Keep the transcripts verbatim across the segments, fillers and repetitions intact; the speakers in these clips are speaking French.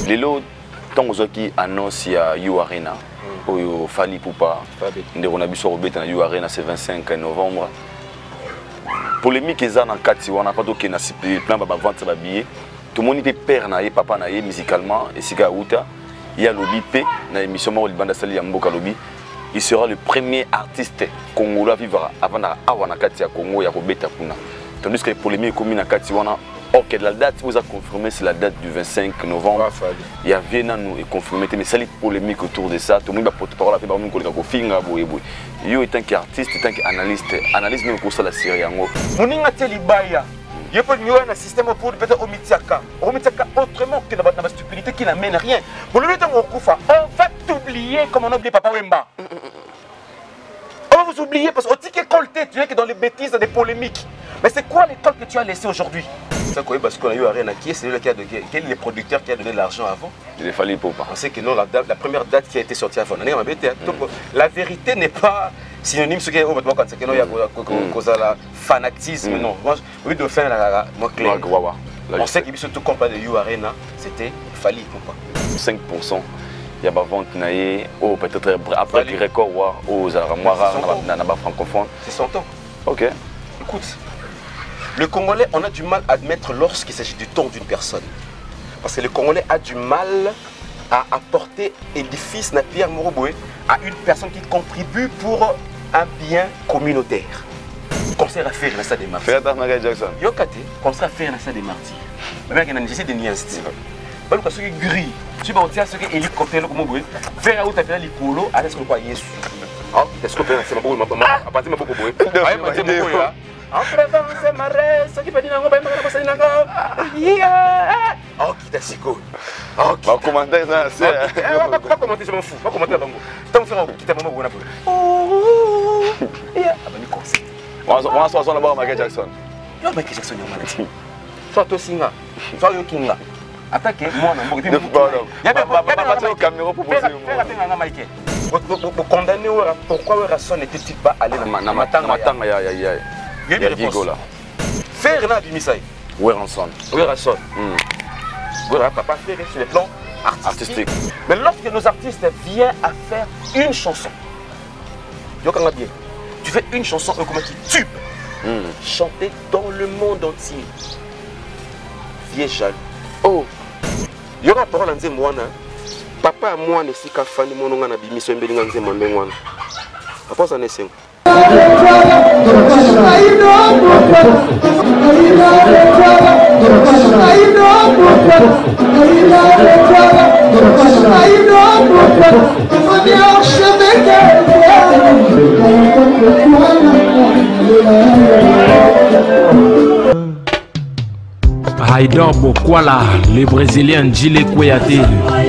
Lelo tant qui annonce ya You Arena oyo Fally Ipupa ndeko na biso robeta na You Arena c'est vingt-cinq novembre. Polémique eza na kati wana pas toke na plan ba vente ba billet. Tout le monde peut père na ye papa na ye musicalement et sika uta il y a lobby P na émission mo libanda sali ya mboka lobby. Il sera le premier artiste congolais à vivre avant na awana kati ya Congo ya robeta kuna. Tandis que les polémiques communes na kati wana. Ok, la date vous a confirmé, c'est la date du vingt-cinq novembre. Il y a Vienna nous est confirmé, mais ça les polémiques autour de ça. Tout le monde va porte-parole à faire par exemple qu'on finga boye boye. Yo étant qu'artiste, étant qu'analyste, analyse même pour ça la série yango. Moninga telibaya. Il faut nous un système pour peut-être omitiaka. Omitiaka autrement que dans la stupidité qui n'amène rien. Pour le temps on va t'oublier comme on oublie Papa Wemba. On va vous oublier parce que au ticket colté, tu es que dans les bêtises, des polémiques. Mais c'est quoi l'école que tu as laissé aujourd'hui? Parce qu'on a eu Arena qui est celui qui a donné, quel est le producteur qui a donné l'argent avant? Il fallait Ipupa. On sait que non, la, la première date qui a été sortie avant. La vérité n'est pas synonyme ce qui est au moment quand il y a la fanatisme. Non, moi, au lieu de faire la clair. On sait qu'il tout compas de You Arena, c'était Fally Ipupa. cinq pour cent. Il y a des ventes oh peut-être après le record aux Aramouara, francophone. C'est son temps. Ok. Écoute. Le Congolais, on a du mal à admettre lorsqu'il s'agit du temps d'une personne. Parce que le Congolais a du mal à apporter édifice na Pierre Moroboué à une personne qui contribue pour un bien communautaire. Concert à faire dans ça des martyrs. Fais attention à Jackson. Yokate, concert à faire dans ça des martyrs. Mais il y a une nécessité de niaisiste. Parce que ce qui est gris, tu vas dire ce qui est hélicoptère comme vous faire à où tu as les polos, à ce que quoi Yesu. Ah, est-ce que c'est ma boule, ma à partir de ma boule. Ah, ma boule. Entre vents et marées, ce qui peut dire que c'est un peu yeah. Oh, qui t'a si cool. Oh, qui t'a commenté ça. On va commenter, je m'en fous. On va commenter avant. Tant que ça, qui t'a vraiment bon. Oh, yeah. Ah, ben, il conseille. On va s'asseoir là-bas, Michael Jackson. Yo, Michael Jackson, il y a maladie. Soit toi, Singa. Soit yo, Kinga. Attaquez, moi, non. Il y a pas de caméra pour poser. Fais la peine à Michael. Vous condamnez pourquoi Rasson n'était-il pas allé dans ma matanga? Il y a des réponses. Faire un abimisaï. Oui, Ranson. Oui, Ranson. Oui, papa faire sur le plan artistique. Mais lorsque nos artistes viennent à faire une chanson, tu fais une chanson comme qui tube, chantée dans le monde entier. Vieux jaloux. Oh, il y aura parole en disant moi, papa à moi ne s'y qu'à faire mon nom en abimisson béling en disant mon nom. Papa ça n'est pas. Haïdor Bokwala, le Brésilien Gilles Kouyaté.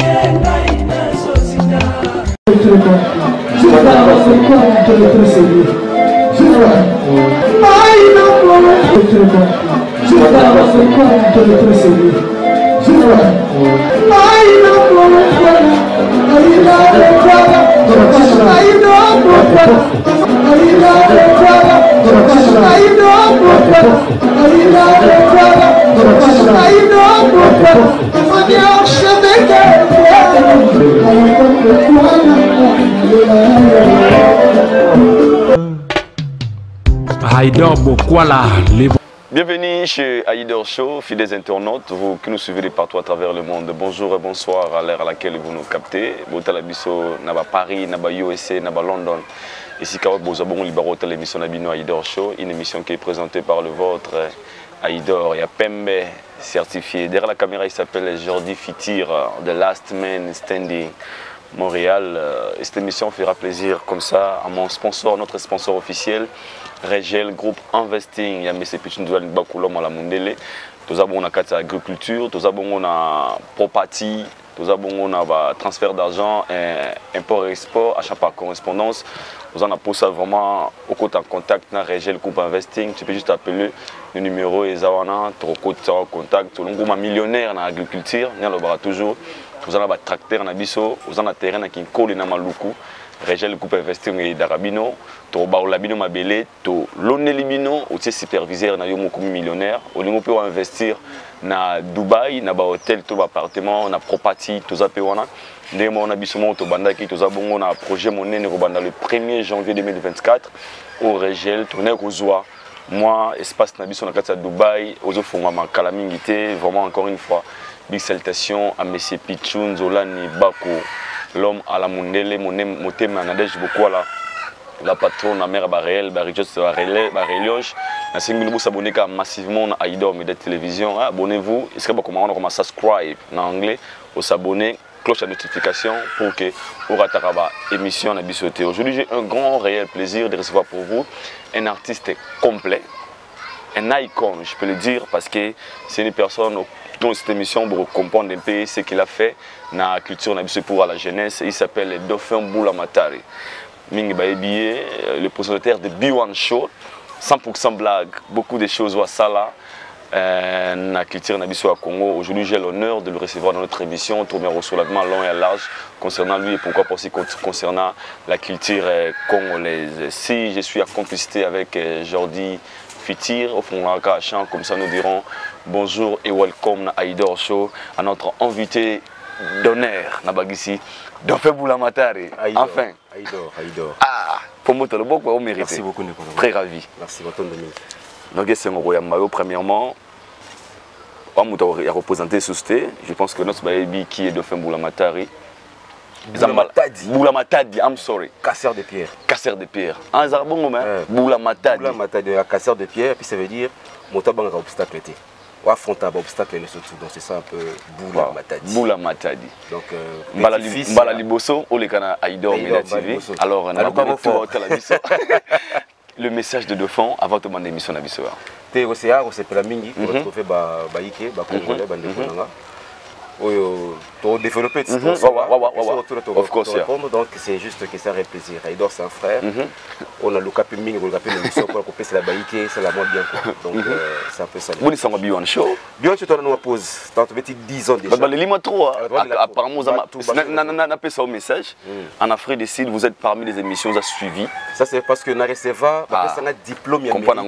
Haïdor Bokwala, les... Bienvenue chez Haïdor Show, fidèles internautes, vous qui nous suivez de partout à travers le monde. Bonjour et bonsoir à l'heure à laquelle vous nous captez. Botalabiso, Naba Paris, Naba U S A, Naba London. Ici, Kawak Bozabon, Libarota, l'émission Nabino Haïdor Show, une émission qui est présentée par le vôtre, Haïdor. Il y a Pembe certifié. Derrière la caméra, il s'appelle Jordi Fitir, The Last Man Standing, Montréal. Et cette émission fera plaisir comme ça à mon sponsor, notre sponsor officiel. Regel Group Investing, il y a M. Pichindoual Bakoulom à la Mundele. Nous avons l'agriculture, nous avons la property, nous avons le transfert d'argent, import et export, achat par correspondance. Nous avons pour ça vraiment au côté en contact avec Regel Group Investing. Tu peux juste appeler le numéro et Zawana, tu as contact. Tu es un millionnaire dans l'agriculture, nous avons toujours toza na ba tracteur na biso oza na terrain na kinkoli na maluku Régel coupe investir ngi darabino to baola bino mabele to loneli bino otie superviseur na yo moko millionnaire olingo pe wa investir na Dubaï na ba hôtel to ba appartement na property toza pe wana ndenge mo na biso mo to bandaki toza bongo na projet monene ko banda le premier janvier deux mille vingt-quatre au Régel tourner kozwa moi espace na biso na kati ya Dubaï ozo fonga makala mingi te vraiment encore une fois big salutation à monsieur Pichou Nzolani Bako l'homme à la Mundele motema Nadège Bokwala la patronne la mère Baréel Barijos Barélé Barélioge na singi vous abonner massivement à Aïdor Média Télévision abonnez-vous est-ce que vous comment on subscribe en anglais ou s'abonner cloche à notification pour que vous rattrapez émission na bisoté. Aujourd'hui j'ai un grand réel plaisir de recevoir pour vous un artiste complet, un icône je peux le dire parce que c'est une personne dans cette émission pour comprendre un peu ce qu'il a fait dans la culture pour la jeunesse. Il s'appelle Dauphin Boula Matari. Mingi Baebiye, le présentateur de B one Show, cent pour cent blague, beaucoup de choses au Sala, dans la culture au Congo. Aujourd'hui, j'ai l'honneur de le recevoir dans notre émission. Tourner au soulèvement long et large concernant lui et pourquoi pas aussi concernant la culture congolaise. Si je suis à complicité avec Jordi Fitir, au fond de la chambre, comme ça nous dirons bonjour et welcome à Aïdor Show, à notre invité d'honneur, Nabagisi, Dauphin Boula Matari. Enfin. Aïdor, Aïdor. Ah, pour moi, tu as beaucoup au mérite. Merci beaucoup, Nicolas. Très ravi. Merci, votre Dominique. Donc, c'est un royaume. Premièrement, on a représenté Sousté. Je pense que notre baby qui est Dauphin Boula Matari. Boula Matadi. Boula Matadi, I'm sorry. Casseur de pierre. Casseur de pierre. En Zarbon, Boula Matadi. Boula Matadi, casseur de pierre, puis ça veut dire montabang à obstacle. Ou affronter un obstacle, donc c'est ça un peu Boula Matadi. Boula Matadi. Donc, Mbala Liboso, ou les canards Aïdor Média T V. Alors, on a le message de Dauphin avant de demander l'émission à Bissau. T'es au C A, au C P L A Mingi, pour retrouver Baïké, Congolais, Bandekonanga. Pour développer tout ça. Of course, donc c'est juste que ça fait plaisir. Aïdor, c'est un frère. On a le cap Mingi, on a le l'émission pour couper, c'est la Baïké, c'est la mode bien. Donc c'est un peu ça. Vous êtes en B one Show. B one Show, on a une pause. Tant que tu dix ans déjà. Les lima trop. Apparemment, on a fait ça au message. En Afrique du Sud, vous êtes parmi les émissions à suivi. Ça c'est parce que na receva, parce que ça a diplôme.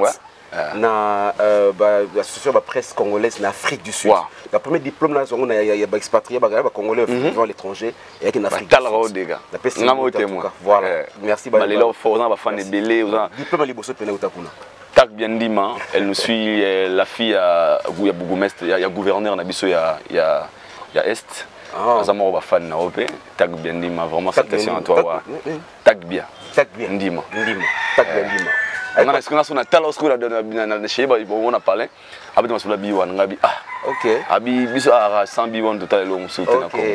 Na l'association de presse congolaise en Afrique du Sud. Le premier diplôme là, on a expatrié, les Congolais vivant à l'étranger et en Afrique du Sud. Voilà. Merci. Diplôme à Liboso Penautakuna. Tak Biendima, elle nous suit, la fille à Bougomestre, il y a gouverneur Nabiso, il y a Est. Azamoro ba fan na opé, Tak Biendima, vraiment salutation à toi. Tak bien. Tak bien. Ndima. Ndima. Tak Biendima. Est-ce qu'on a son talent sur la chez on a parlé avec ma bi wan ngabi ah OK abi biso a cent bi wan total lo musuti na ko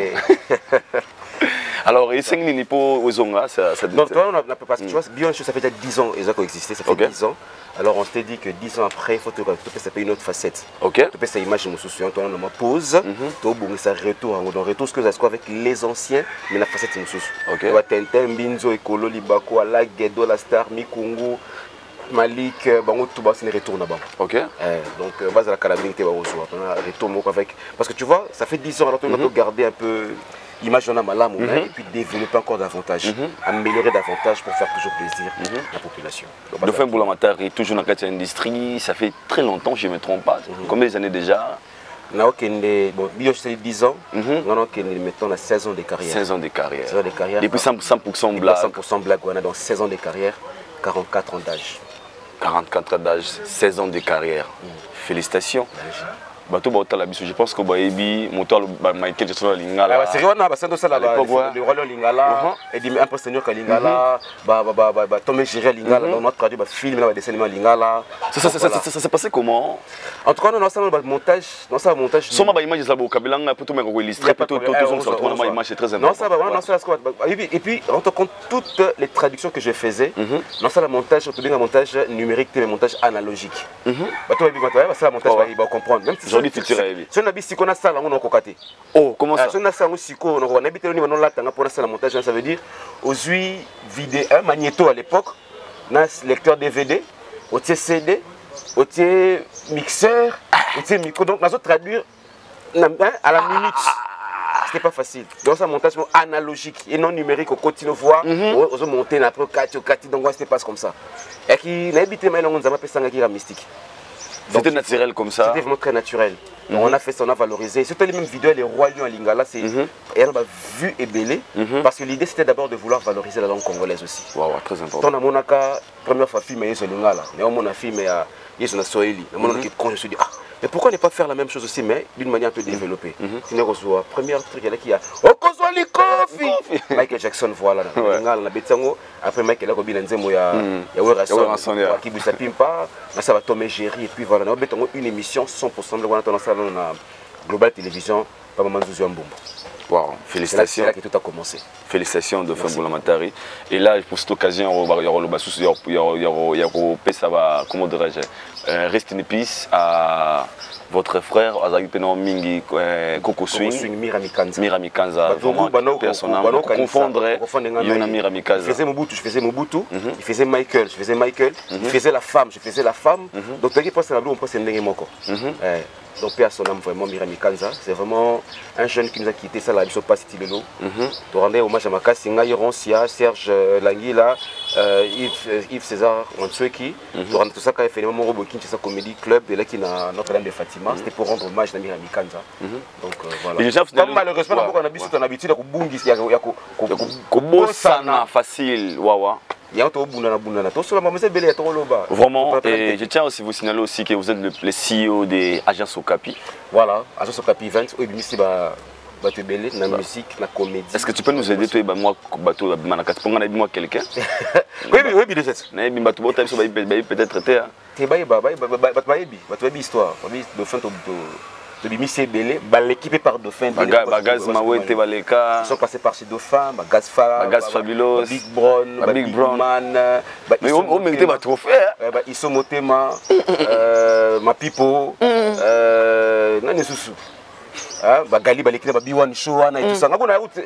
alors et cinq ni po ozonga ça ça donc toi on a parce que tu vois bien ça fait déjà dix ans ils ont coexisté ça fait dix ans alors on s'était dit que dix ans après il faut que ça fait une autre facette OK tu peux ça image me souciant toi on a pause to bon ça retour en retour ce que ça se avec les anciens mais la facette me souci OK tu vois Tintin Binzo Ekolo Libako la Gedo la Star Mikungu Malik, bango tout bas c'est le retour là-bas. OK. Eh, donc base à la calamité va recevoir. On a retour avec parce que tu vois, ça fait dix ans alors on doit garder un peu l'image on a mal et puis développer encore davantage, améliorer davantage pour faire toujours plaisir à la population. Dauphin Boula Matari toujours dans cette industrie, ça fait très longtemps, je ne me trompe pas. Combien d'années déjà? Non, bon, bio c'est dix ans. Non, non, mettons la seize ans de carrière. seize ans de carrière. seize ans de carrière. Et puis cent pour cent blague. cent pour cent blague, on a donc seize ans de carrière, quarante-quatre ans d'âge. quarante-quatre ans d'âge, seize ans de carrière. Félicitations. Bato Baota la biso, je pense que Baebi, Moto Michael Jackson Lingala. C'est vrai, on a passé dans ça là, le roi Lingala, et dit un peu seigneur Lingala, bah bah bah bah Tomé Géré Lingala, dans notre traduit, bah film là, dessin animé Lingala. Ça ça s'est passé comment? En tout cas, non, ça le montage, non ça montage. Soma ba image ça beaucoup Kabilanga pour tout me illustrer, pour tout tout tout ça, tout ma image c'est très important. Non ça va, non ça et puis on te compte toutes les traductions que je faisais. Non ça le montage, on peut dire un montage numérique, un montage analogique. Bato Baebi Bato, ça le montage va comprendre. Aujourd'hui, futur rêve. Si on habite si on a ça là, on a cocaté. Oh, comment ça? Si on a ça aussi, on habite au niveau de là, pour ça le montage, ça veut dire aux huit vidéos, un magnéto à l'époque, on a lecteur D V D, au C D, au mixeur, au micro. Donc, on a traduire à la minute. c'était pas facile. Donc ça montage analogique et non numérique au continue voir, on monter après quatre quatre donc c'était pas comme ça. Et qui n'habite mais on a pas ça qui mystique. C'était naturel comme ça. C'était vraiment très naturel. Donc on a fait ça, on a valorisé. C'était les mêmes vidéos, les rois lions à Lingala, c'est et on a vu et belé parce que l'idée c'était d'abord de vouloir valoriser la langue congolaise aussi. Wow, très important. Ton monaka première fois film et Lingala, mais on a film et Yesu na Swahili. On a quand je me suis dit ah mais pourquoi ne pas faire la même chose aussi mais d'une manière un peu développée. Sinon on première truc il y a qui a Okozwa Likofi. Michael Jackson voilà Lingala na betango après Michael a kobina nzemo ya ya Werason qui busa pimpa na ça va tomber gérer et puis voilà on betango une émission cent pour cent de on a dans la Global Télévision par Maman Zouzou Mbombo. Wow, félicitations. C'est là que tout a commencé. Félicitations de Fembula Matari. Et là, pour cette occasion, il y aura le Bassous, il y aura comment dirais-je, reste une piste à votre frère, Azagi Penon Mingi, Coco Swing, Miramikanza. Miramikanza, vraiment, personnellement, confondre, Yona Miramikanza. Je faisais Mobutu, je faisais Mobutu, il faisait Michael, je faisais Michael, il faisait la femme, je faisais la femme. Donc, tu as dit, on passe un Nengemoko. Donc, Père son âme, vraiment, Miramikanza. C'est vraiment un jeune qui nous a quitté, ça, la Bissopa City Lelo. Tu rendais hommage à Makassi, Ngaï Ronsia, Serge Languila, Yves César Wantsweki. Tu rendais tout ça quand il fait le moment où il y a Comédie Club, et là, qui a Notre-Dame de Fatima. C'était pour rendre hommage à Miramikanza. Donc, voilà. Malheureusement, on a habitude à habitude à Kubungi, il y a Kubosana facile, wawa. Vraiment, et je tiens aussi à vous signaler aussi que vous êtes le, le C E O de Agence Okapi. Voilà, Agence Okapi Events, où il y a la musique, la comédie. Est-ce que tu peux nous aider, toi, moi, moi quelqu'un? Oui, oui, oui, bien sûr. Peut-être traité. Tu as une histoire, l'équipe par Dauphin. Bagaz Mawete Baleka. Ils sont passés par ces Dauphins, Bagaz Fara, Bagaz Fabulous, Big Brown, Big Brown. Mais on mérite ma trophée. Ils sont Motema, Ma Pipo, Nani Soussou. Bagali Balekina, Biwan Show, et tout ça. On a eu.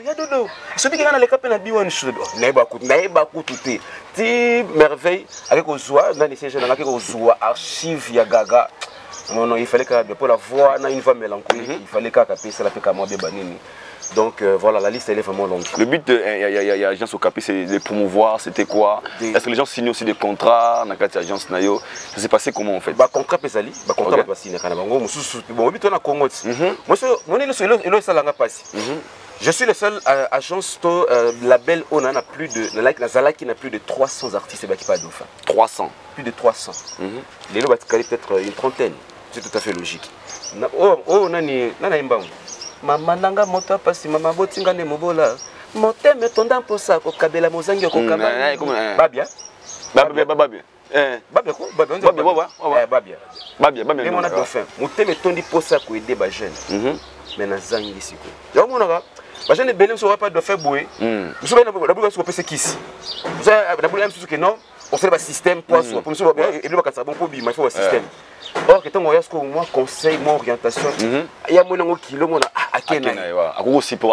Je dis qu'il y a les capes na Biwan Show. Naïba Kout, Naïba Kout, tout est. Merveille. Avec Ozoa, Nani Sejen, avec Ozoa, Archive Yagaga. Non, non, il fallait que pour la voix, on a une voix mélancolique, il fallait qu'à caper, c'est la paix qu'à moi, Bébanini. Donc euh, voilà, la liste elle est vraiment longue. Le but de l'agence Okapi, c'est de promouvoir, c'était quoi? Est-ce que les gens signent aussi des contrats dans cette agence Nayo? Ça s'est passé comment en fait? Bah contrat pesali, bah contrat pas signé quand même. Bon, bon, but on a Congo. Moi, mon est le seul à passer. Je suis le seul euh, agence euh, label on a plus de la Nazala qui n'a plus de trois cents artistes qui pas Dauphin. trois cents. Plus de trois cents. Les lots peut-être une trentaine. C'est tout à fait logique. Oh, oh, nani, nana imbang. Mama nanga moto pasi mama botinga ne mobola. Mote me tonda posa ko kabela mozangi ko kabala. Babia. Babia babia. Eh, babia ko, babia. Babia babia. Eh, babia. Babia babia. Mais mon a Dauphin. Mote me tondi posa ko aider ba jeune. Mais na zangi siko. Yo monaka. Ba jeune belem so pas Dauphin boé. Nous sommes na boula so pese kiss. Vous savez na boula même que non. On fait le système pour soi. Pour nous et le bakasa bon pour bi, il faut le système. Or, que moi, moi, conseil, moi, orientation, il y a mon kilo, mon à quel aussi pour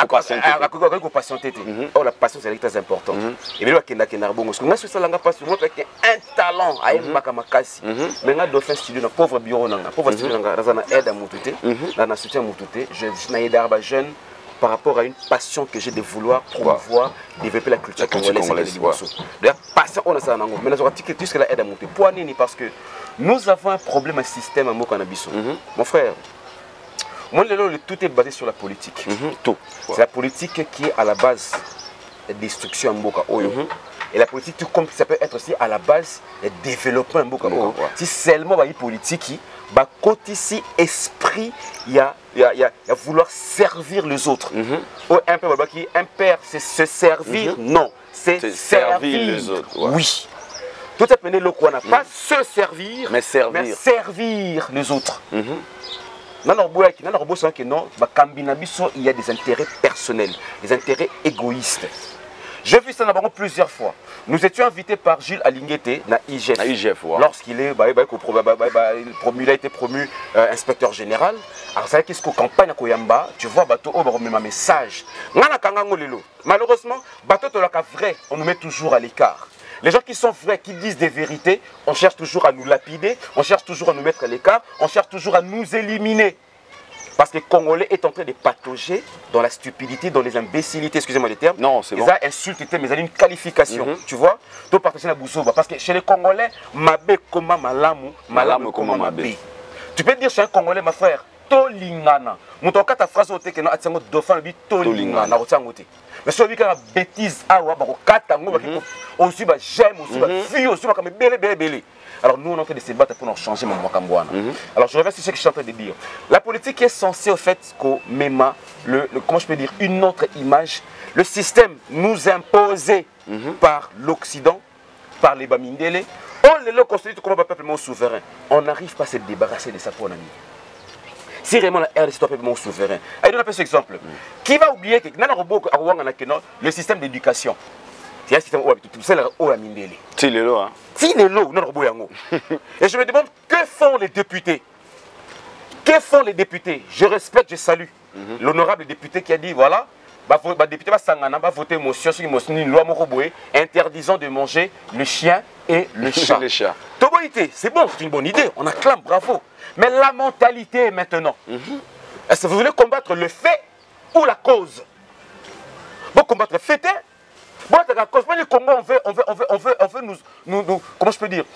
patienter. Or, la patience est très importante. Et bien, il y a un bon parce que moi, je suis un talent à Makamakasi. Mais là, Dauphin studio, un pauvre bureau, un pauvre studio, un aide à Moutouté, un soutien à Moutouté. Je suis un jeune par rapport à une passion que j'ai de vouloir promouvoir, développer la culture congolaise. D'ailleurs, passion, on a ça. Mais nous avons dit que tout ce que la aide à monter. Pourquoi? Parce que nous avons un problème, un système à Mokanabiso. Mon frère, moi, tout est basé sur la politique. Tout. C'est la politique qui est à la base de la destruction à Mboka Oyo. Et la politique, tout comme ça peut être aussi à la base de développement à Mboka Oyo. Si seulement la politique, bah, côté ici, esprit, il y a, y, a, y, a, y a vouloir servir les autres. Mm-hmm. Oh, un père, un père, c'est se servir, mm-hmm. Non, c'est servir. servir les autres. Ouais. Oui. Tout est mené le quoi n'a pas se servir, mais servir, mais servir les autres. Mm-hmm. Non, il y a des intérêts personnels, des intérêts égoïstes. J'ai vu ça d'abord plusieurs fois. Nous étions invités par Gilles Alinguete na I G F. Ouais. Lorsqu'il est, bah, bah, bah, bah, bah, bah, il a été promu euh, inspecteur général. Alors, c'est qu'est-ce qu'au campagne à Koyamba, tu vois, bateau, oh, on met un message. Malheureusement, bateau, tu l'as vrai, on nous met toujours à l'écart. Les gens qui sont vrais, qui disent des vérités, on cherche toujours à nous lapider, on cherche toujours à nous mettre à l'écart, on cherche toujours à nous éliminer. Parce que le Congolais est en train de patauger dans la stupidité, dans les imbécilités, excusez-moi les termes. Non, c'est bon. Ça insulte, mais ils ont une qualification, mm-hmm. tu vois. Donc, partager la boussoba. Parce que chez les Congolais, mabe koma malamu, malamu koma mabe. Tu peux dire chez un Congolais, ma frère, tolingana. Mon ton cas, ta phrase au téléphone, tu as un dauphin, tu tolingana. Mais si on dit qu'il y a une bêtise, aussi, j'aime, aussi, fuis, aussi, comme belé, belé, belé. Alors nous, on est en train de se battre pour changer mon Mwakambouana. Mm -hmm. Alors je reviens sur ce que je suis en train de dire. La politique est censée, au fait, qu'au MEMA, le, le, comment je peux dire, une autre image, le système nous imposé mm -hmm. par l'Occident, par les Bamindele, on les constitue comme un peuple souverain. On n'arrive pas à se débarrasser de ça pour un ami. Si vraiment la R D C est un peuple souverain. Allez, donne un peu cet exemple. Mm -hmm. Qui va oublier que le système d'éducation, c'est un système où c'est la Mindele. C'est le lot, hein. Si les lots, non, et je me demande que font les députés. Que font les députés? Je respecte, je salue mm -hmm. l'honorable député qui a dit voilà, bah, bah, député va s'engagner, va voter motion sur une loi Moroboé interdisant de manger le chien et le chat. Le chat. C'est bon, c'est une bonne idée, on acclame, bravo. Mais la mentalité est maintenant. Mm -hmm. Est-ce que vous voulez combattre le fait ou la cause? Vous combattre le fait, hein? Bon, le Congo, on veut, on veut, on veut, on veut, on veut nous, nous, nous, comment je peux dire,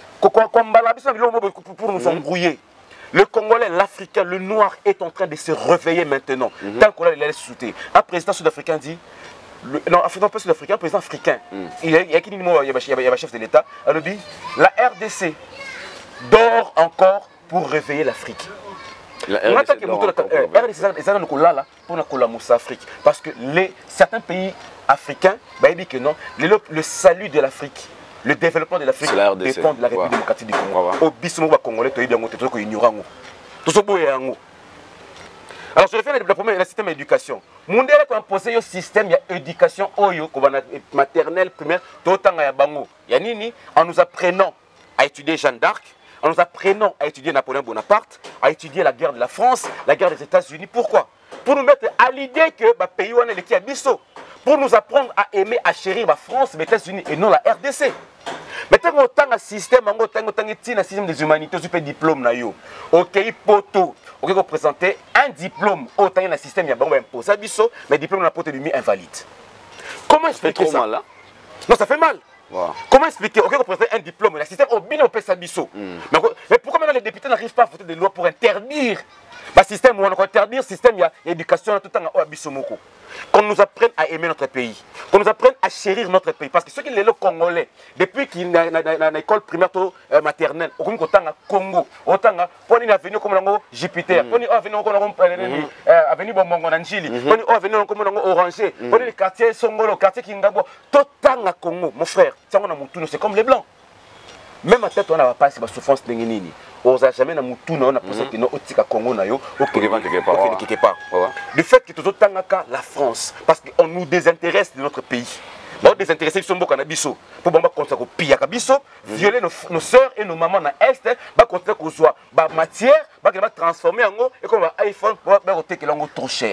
pour nous embrouiller. Le Congolais, l'Africain, le Noir est en train de se réveiller maintenant. Mm -hmm. Tant qu'on l'a sauté. Un président sud-africain dit, le, non, pas sud-africain, un président africain, mm. il y a, il y a qui dit, il y a un chef de l'État, elle dit, la R D C dort encore pour réveiller l'Afrique. La R D C dort encore pour l'Afrique. Parce que les, certains pays africains, bah, il dit que non, le, le salut de l'Afrique, le développement de l'Afrique dépend de la République wow. démocratique du Congo. Au bismo congolais, tu es bien, tu es ignorant. Tout ce beau est en haut. Alors je reviens à la première, le système d'éducation. Mon délai qu'on a posé le système, il y a éducation, maternelle, primaire, tout le temps il y a bango. Il y a nini, en nous apprenant à étudier Jeanne d'Arc, en nous apprenant à étudier Napoléon Bonaparte, à étudier la guerre de la France, la guerre des États-Unis. Pourquoi? Pour nous mettre à l'idée que le pays où on est à Bisso. Pour nous apprendre à aimer, à chérir la France, les États-Unis et non la R D C. Mais tant qu'on a un système, un système des humanités, un diplôme, ok, poto, ok, présenter un diplôme, autant un système, il y a un imposé à Bisso, mais le diplôme n'a pas été invalide. Comment expliquer ça? Ça fait trop mal, là? Non, ça fait mal. Wow. Comment expliquer? Ok, on présente un diplôme, le système au bien au P S A Bisso. Mm. Mais, mais pourquoi maintenant les députés n'arrivent pas à voter des lois pour interdire le système où on va interdire le système, il y a l'éducation tout le temps à Bisso Moko. Qu'on nous apprenne à aimer notre pays, qu'on nous apprenne à chérir notre pays. Parce que ceux qui sont congolais, depuis qu'ils sont dans l'école primaire euh, maternelle, au Congo, autant pour venir comme Jupiter, pour venir comme venir Bombongo Nanjili, pour venir comme Oranger, pour les quartiers Songolo, quartier Kingabo, tout le Congo, mon frère, c'est comme les blancs. Même à tête, on n'a pas cette souffrance de Nini. On n'a jamais na mutuna on a pensé que nous au Congo na yo au quelque part. Le fait que tout autant la France parce qu'on nous désintéresse de notre pays. On désintéresse ils sont beaucoup na biso pour bomba contre ko pia ka biso violer nos, nos sœurs et nos mamans na est ba contre ko soit ba matière ba que va transformer en et comme iPhone ba côté que l'on trop cher.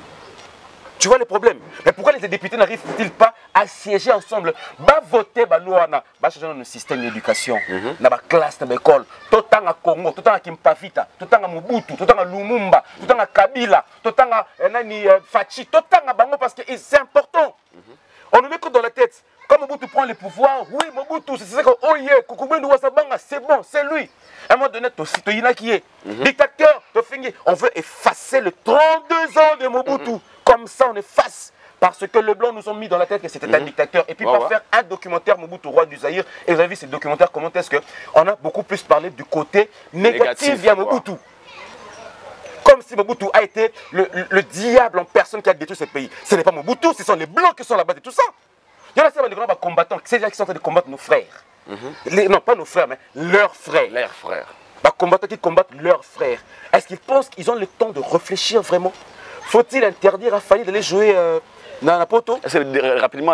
Tu vois les problèmes. Mais pourquoi les députés n'arrivent-ils pas à siéger ensemble? Bah voter, bah loi, bah changer notre système d'éducation, na ba classe, na ba école, tout le temps à Congo, tout le temps à Kimpavita, tout le temps à Mobutu, tout le temps à Lumumba, tout le temps à Kabila, tout le temps à Nani Fachi, tout le temps à Bango parce que c'est important. On nous met que dans la tête. Quand Mobutu prend le pouvoir, oui, Mobutu, c'est ça que oh yeah, Koukoubendou Wasabanga, c'est bon, c'est lui. À un moment donné, tu es qui est dictateur, on veut effacer le trente-deux ans de Mobutu. Mm -hmm. Comme ça, on efface. Parce que le blanc nous ont mis dans la tête que c'était mm -hmm. un dictateur. Et puis, ouais, pour ouais. faire un documentaire Mobutu, roi du Zaïre, et vous avez vu ces documentaires, comment est-ce qu'on a beaucoup plus parlé du côté négatif via Mobutu. Ouais. Comme si Mobutu a été le, le, le diable en personne qui a détruit ce pays. Ce n'est pas Mobutu, ce sont les blancs qui sont là-bas de tout ça. Il y en a des grands combattants, c'est les gens qui sont en train de combattre nos frères. Mm -hmm. les, non, pas nos frères, mais leurs frères. Leurs frères. Bah, combattants qui combattent leurs frères. Est-ce qu'ils pensent qu'ils ont le temps de réfléchir vraiment? Faut-il interdire à Fali d'aller jouer euh, dans la poto? Rapidement,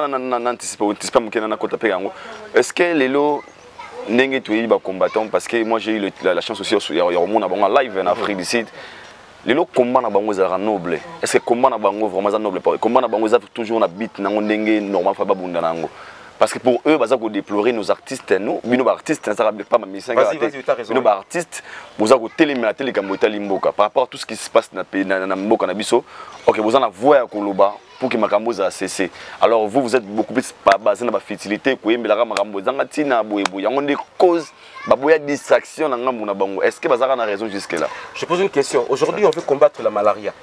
est-ce que les lots n'ont pas combattants? Parce que moi j'ai eu la, la chance aussi, il y a un live en Afrique du Sud. Les lots combattent dans noble. Est-ce que combat dans vraiment noble? Combat dans toujours na bit na ndenge normal fa babunda nango. Parce que pour eux, ils ont déploré nos artistes, nous, nos artistes, ça ne pas ma mission. Vas-y, vas-y, tu as raison. Nos artistes, vous avez téléménaté les Gamboita Limboka. Par rapport à tout ce qui se passe dans le Mboka Nabiso, ok, vous en avez voix à Koloba pour que Makambo a cessé. Alors vous, vous êtes beaucoup plus basé dans la fertilité, que vous avez Makambo, vous avez des causes, vous avez des distractions dans le monde. Est-ce que vous avez raison jusque-là? Je pose une question. Aujourd'hui, on veut combattre la malaria.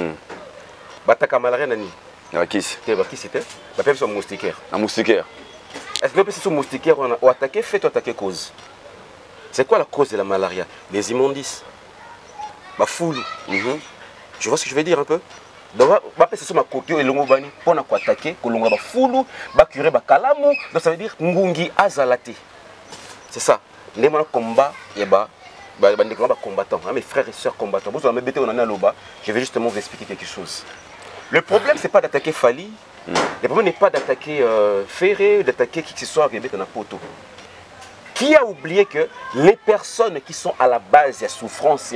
Bataka malaria nani? Qui c'était? Qui c'était? La personne moustiquaire. Un moustiquaire. Est-ce que les personnes moustiquaires ont attaqué, fait ou attaqué cause? C'est quoi la cause de la malaria? Les immondices. Ma foule. Tu vois ce que je veux dire un peu? Donc, c'est sur ma copie et l'ongobani pour attaquer, que l'on va foule, va curer, va calamu. Donc ça veut dire ngungi azalate. C'est ça. Les combat, et bah. Des combattants, mes frères et sœurs combattants. Je vais justement vous expliquer quelque chose. Le problème, ce n'est pas d'attaquer Fali. Le problème n'est pas d'attaquer euh, Ferré, d'attaquer qui que ce soit dans la poteau. Qui a oublié que les personnes qui sont à la base de la souffrance,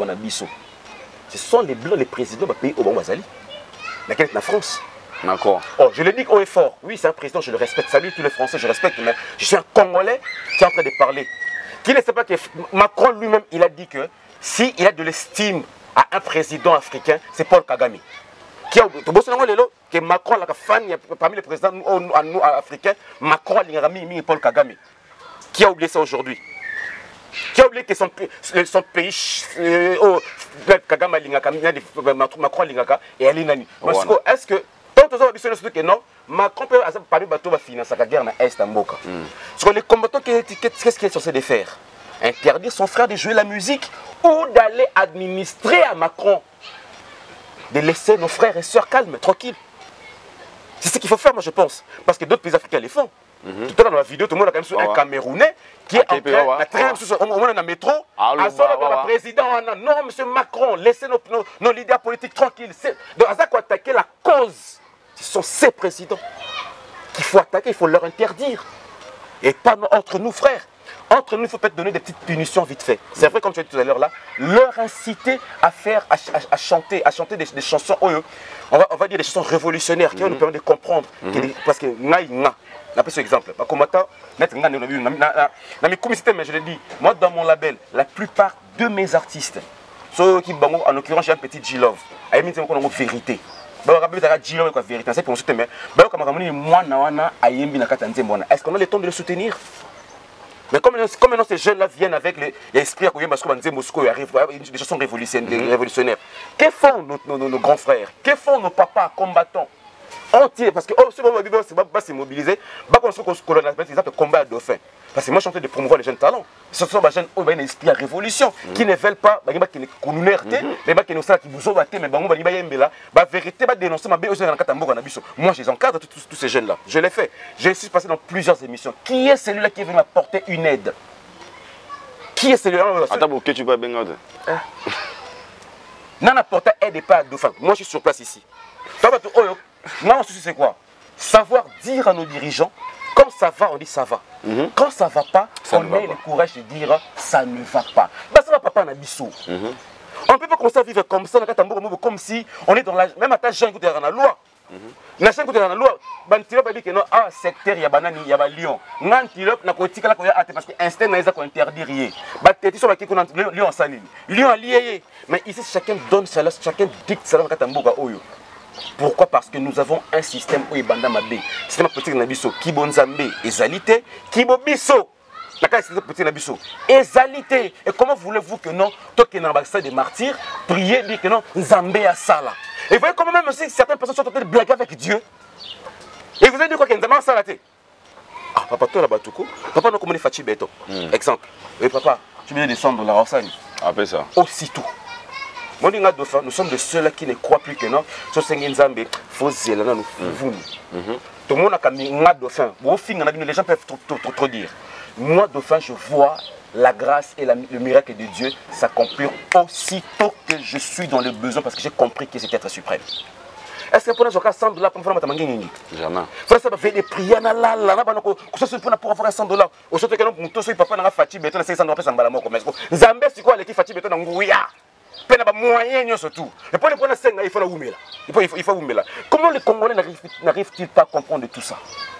ce sont les blancs, les présidents du pays au Bazali. Laquelle est la France. D'accord. Oh, je le dis haut et fort. Oui, c'est un président, je le respecte. Salut tous les Français, je respecte. Mais je suis un Congolais qui est en train de parler. Qui ne sait pas que Macron lui-même, il a dit que s'il y a de l'estime à un président africain, c'est Paul Kagame. Qui a que Macron, la fan, parmi les présidents africains, Macron, il Paul Kagame. Qui a oublié ça aujourd'hui? Qui a oublié que son, son pays, oh, Kagame, Macron, et Alinani. Est-ce que, tant que non, Macron peut parler de la finance, la guerre dans l'Est en Boka. Sur les combattants, qu'est-ce qu'il est censé faire? Interdire son frère de jouer la musique ou d'aller administrer à Macron? De laisser nos frères et sœurs calmes, tranquilles. C'est ce qu'il faut faire, moi je pense. Parce que d'autres pays africains les font. Mm-hmm. Tout à l'heure dans la vidéo, tout le monde a quand même sur oh, un ouais. Camerounais qui est en train de train au moment dans le métro. À la président, non, monsieur Macron, laissez nos, nos, nos leaders politiques tranquilles. Donc, à ça qu'on attaquer la cause. Ce sont ces présidents qu'il faut attaquer, il faut leur interdire. Et pas entre nous, frères. Entre nous, il faut peut-être donner des petites punitions vite fait. C'est vrai, comme tu as dit tout à l'heure là, leur inciter à faire, à, à, à chanter, à chanter des, des chansons, oh, on, va, on va dire des chansons révolutionnaires qui mm-hmm. nous permettent de comprendre. Mm-hmm. que, parce que, on appelle ce exemple. Mais je le dis, moi dans mon label, la plupart de mes artistes, ceux qui, en l'occurrence, j'ai un petit G-Love, à une vérité. Est-ce qu'on a le temps de le soutenir? Mais comme, comme maintenant ces jeunes-là viennent avec l'esprit à Moscou, des chansons révolutionnaires, que font nos, nos, nos grands frères? Que font nos papas combattants entiers? Parce que oh, ce moment c'est pas se mobiliser, pas qu'on se colonise, par exemple, combat à dauphin. Parce que moi je suis en train de promouvoir les jeunes talents. Ce sont des jeunes qui ont un esprit à révolution, qui ne veulent pas, qui ne connaissent pas, qui ne savent pas, qui vous ont battu, mais qui la vérité, va dénoncer ma bénédiction. Moi je les encadre, tous, tous ces jeunes-là. Je l'ai fait. Je suis passé dans plusieurs émissions. Qui est celui-là qui est venu m'apporter une aide? Qui est celui-là? Attends, pour que tu vas bien. Non, apporter aide et pas à dauphin. Moi je suis sur place ici. Non, c'est quoi? Savoir dire à nos dirigeants, quand ça va, on dit ça va. Mm-hmm. Quand ça ne va pas, ça on ait le courage de dire ça ne va pas. Bah, ça va pas, on a bissou. On ne peut pas commencer à vivre comme ça, comme si on est dans la même attache, j'ai écouté dans la loi. Na chaque côté dans la loi, bantilop a dit que non, ah, secteur, il y a banani, il y a lion. Nantilop, n'a pas dit que là, parce que instinct n'a pas interdit rien. Bateti sur la qui qu'on a lion saline. Lion a lié. Mais ici, chacun donne ça, chacun dicte ça dans la Katamboga Oyo. Pourquoi? Parce que nous avons un système où il y a un système politique nabiso qui bonzambe ezalité, qui bobiso. La case système politique nabiso ezalité. Et comment voulez-vous que non, toi qui es dans l'ambassade des martyrs, prier, dire que non, Zambé a ça là. Et vous voyez comment même aussi certaines personnes sont en train de blaguer avec Dieu. Et vous avez dit quoi qu'il y a un salaté? Ah, papa, toi là-bas, tout coup. Papa, nous communiquons Fachi Beto. Exemple. Et papa, tu viens de descendre dans la Rossane. Après ça. Aussitôt. Nous sommes de ceux-là qui ne croient plus que non. Sur Senginzambe, il faut zéler nous. Tout le monde a mis un dauphin. Les gens peuvent trop, trop, trop, trop dire. Moi, dauphin, je vois la grâce et la, le miracle de Dieu s'accomplir aussitôt que je suis dans le besoin parce que j'ai compris que c'est être suprême. Est-ce que pour nous, cent dollars pour faire un Jamais. Ça va faire des prières. Pour avoir cent dollars. Aujourd'hui, nous avons papa dans Fachi Beton, cinq cents dollars pour faire un comme Zambé, c'est quoi les qui Fachi Beton dans Ngouya? Il y a des moyens surtout. Et pour les prendre cinq, il faut la oumer là. Il faut, il faut, il faut oumer là. Comment les Congolais n'arrivent-ils pas à comprendre tout ça?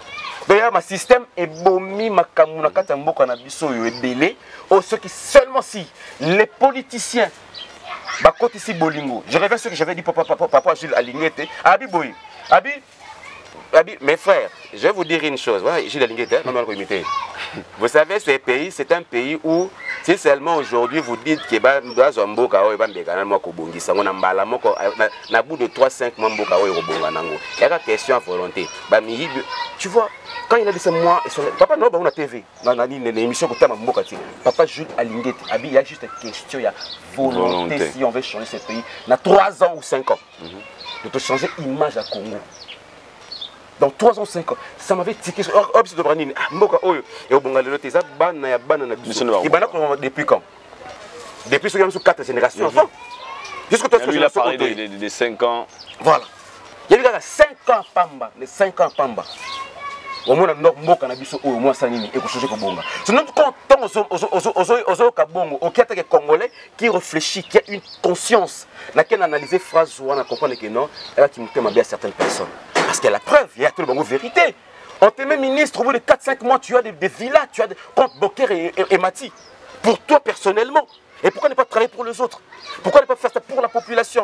D'ailleurs, ma système est bomi, ma kamuna katamboka na biso yo ebele. Oh, ceux qui seulement si les politiciens, bah côté ici bolingo. Je reviens sur ce que j'avais dit papa papa papa Gilles Alinguete. Abi boy, Abi, Abi, mes frères, je vais vous dire une chose. Voilà, Gilles Alinguete, non non imiter. Vous savez, ce pays, c'est un pays où si seulement aujourd'hui vous dites que bah doit zomboka o eba mbeka na moko bongisa ngona mbala moko na bout de trois cinq mois mboka o robonga nango. Il y a la question à volonté. Bah mi tu vois quand il a dit ça moi papa non bah on a T V dans l'émission que tu as mboka ti papa Jules Alinguete Abi il y a juste une question il y a volonté, volonté si on veut changer ce pays dans trois ans ou cinq ans mm -hmm. de te changer image à Congo. Dans trois ans, cinq ans, ça m'avait tiqué. Oh, c'est de Branine. Mboka, oh, et au Bongalelo, t'es à Bana, ya Bana, na Biso. Et Bana, depuis quand? Depuis ce qu'il y a quatre générations. Jusqu'au temps où il a parlé de cinq ans. Voilà. Il y a eu cinq ans Pamba, les cinq ans Pamba. Au moins, Mboka, na Biso, au moins, ça n'y est, et qu'on change comme Bonga. C'est notre temps aux Kabongo, au Kiatake Congolais, qui réfléchit, qui a une conscience, laquelle analyser phrase ou on a compris que non, elle a qui me thème à bien certaines personnes. Parce qu'il y a la preuve, il y a tout le monde vérité. On te met ministre, au bout de quatre cinq mois, tu as des, des villas, tu as des comptes bancaires et, et, et Mati. Pour toi personnellement. Et pourquoi ne pas travailler pour les autres? Pourquoi ne pas faire ça pour la population?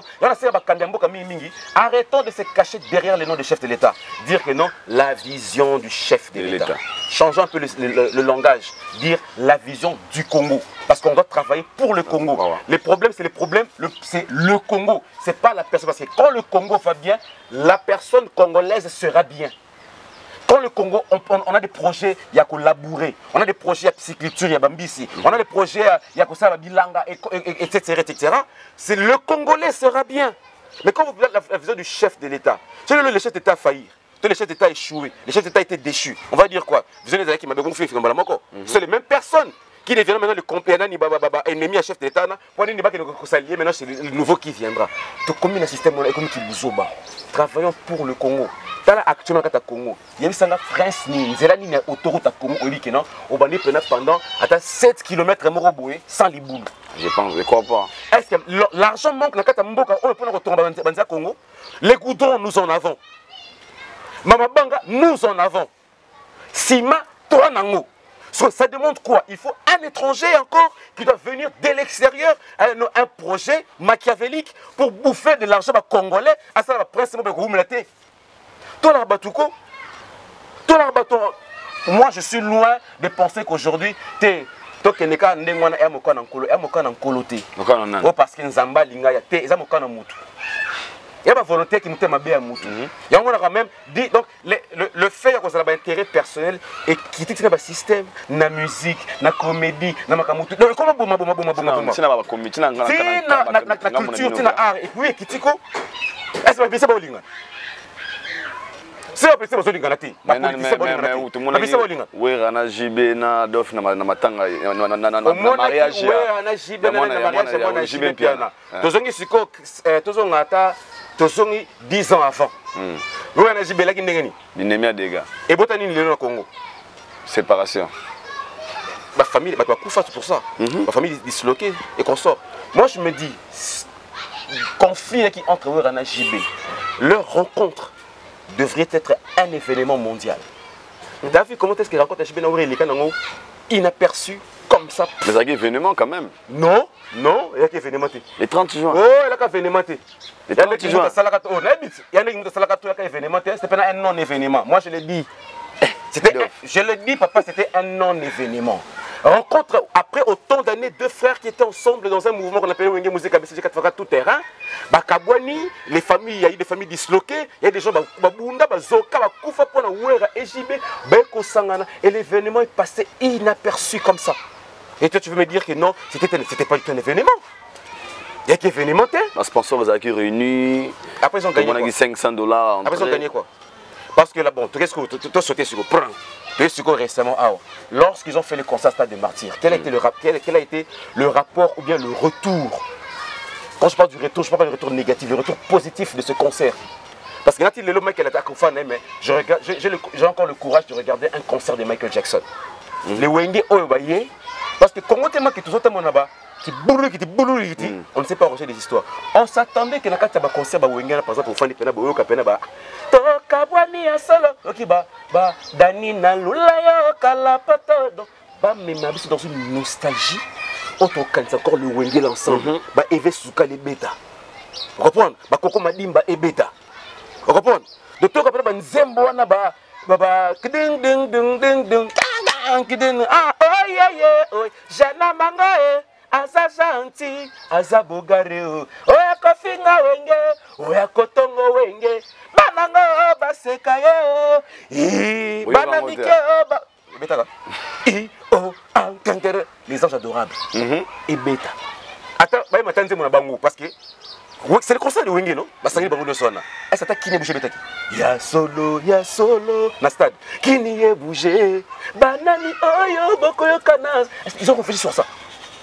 Arrêtons de se cacher derrière les noms des chefs de l'État. Dire que non, la vision du chef de l'État. Changeons un peu le, le, le langage. Dire la vision du Congo. Parce qu'on doit travailler pour le Congo. Les problèmes, c'est les problèmes, c'est le Congo. C'est pas la personne. Parce que quand le Congo va bien, la personne congolaise sera bien. Quand le Congo, on, on, on a des projets, il y a qu'on labourer. On a des projets, il y a pisciculture, il y a Bambisi. On a des projets, il y a ça, Bilanga, et cetera et cetera. C'est le Congolais sera bien. Mais quand vous regardez la, la vision du chef de l'État, c'est le, le chef d'État a failli. Le chef d'État a échoué. Le chef d'État a été déchu. On va dire quoi? Vous avez qui m'a fait c'est les mêmes personnes qui deviennent maintenant le complément ennemi à chef de l'État. Pour les débats qui nous s'allient, maintenant c'est le nouveau qui viendra. Donc, comme un système économique qui nous obat, travaillons pour le Congo. Actuellement, au Congo, il y a eu un prince ni une autoroute à Congo, au Bani pendant sept kilomètres sans les boules. Je pense, je crois pas. Est-ce que l'argent manque dans le Mboka, on peut retourner au Congo? Les goudrons, nous en avons. Mama Banga, nous en avons. Sima, toi, Nango. Ça demande quoi? Il faut un étranger encore qui doit venir de l'extérieur, un projet machiavélique pour bouffer de l'argent congolais. À ça, la presse, toi, la Batouko, toi, la Batouko, moi, je suis loin de penser qu'aujourd'hui, tu es. Parce que Nzamba Lingaya, tu es il y a ma volonté qui nous t'aime bien à Moutou. Il y a même dit, donc le, le, le fait que ça a un intérêt personnel et qui est dans le système, dans la musique, dans la comédie, dans la Moutou. Donc comment vous m'avez dit, c'est la culture, c'est l'art. Et puis, qui est-ce que c'est que c'est pas possible de gagner. Mais mais mais tout le monde a oui, Rana Jibé na dof na na matanga na na na na mariage. Oui, Rana Jibé na na mariage, na Jibé piana. Tozongi siko tozonga ata tozongi dix ans avant. Oui, Rana Jibé la kindengeni. Binemia dega. Et botani ni le Congo. Séparation. Ma famille, ma kufa pour ça. Ma famille disloquée et qu'on sort. Moi je me dis conflit qui entre Rana Jibé, leur rencontre devrait être un événement mondial. Tu as vu comment est-ce qu'il raconte inaperçu comme ça? Mais il y a un événement quand même. Non, non, il y a un événement. Le trente juin. Oh, il y a un événement. Le trente juin. Il y a un événement. Ce n'est pas un non-événement. Moi je le dis. Je le dis, papa, c'était un non-événement. Rencontre après autant d'années, deux frères qui étaient ensemble dans un mouvement qu'on appelait Wenge Musique A B C G quatre tout terrain. Bakabwani, les familles, il y a eu des familles disloquées, il y a des gens Babunda, Bazoka, Bakoufa pour la Ouera, Ejibé, Beko Sangana, et l'événement est passé inaperçu comme ça. Et toi tu veux me dire que non, c'était pas du tout un événement. Il y a qu'un événement. Les sponsors vous avez réunis. Après ils ont gagné quoi? cinq cents dollars. Après ils ont gagné quoi? Parce que là, bon, tu as sauté sur le prend. Tu as sauté récemment. Lorsqu'ils ont fait le concert Stade des Martyrs, quel a, été le, quel, quel a été le rapport ou bien le retour? Quand je parle du retour, je ne parle pas du retour négatif, le retour positif de ce concert. Parce que quand il est le mec qui a attaqué au fan, j'ai encore le courage de regarder un concert de Michael Jackson. Les Wenge Oyobaye, parce que Congo Tema qui tout ça, qui boulou, qui boulou, qui on ne sait pas rechercher des histoires. On s'attendait que la carte ba concert ba wengela par exemple au fandi pena ba yo kapena ba to kabwani ya solo OK ba ba dani na lula yo kala pato donc ba même biso dans une nostalgie autant quand encore le wengela ensemble ba Eve Suka les bêta. Vous comprenez ba Koko Madimba et bêta. Vous comprenez de to kapena ba nzembo wana ba ba ding ding ding ding ding kidin ah oh yeah yeah oh jana manga aza gentil aza bogare o oya kofinga wenge oya kotongo wenge bananga baseka yo i banamike o ba beta i o ankangere les anges adorables et beta attends ba matanze mona bango parce que c'est le concert de wenge non basangi bango no sona est ce que kini bouger beta ya solo ya solo na stade kini ye bouger banani oyo bokoyo kanas ils ont réfléchi sur ça.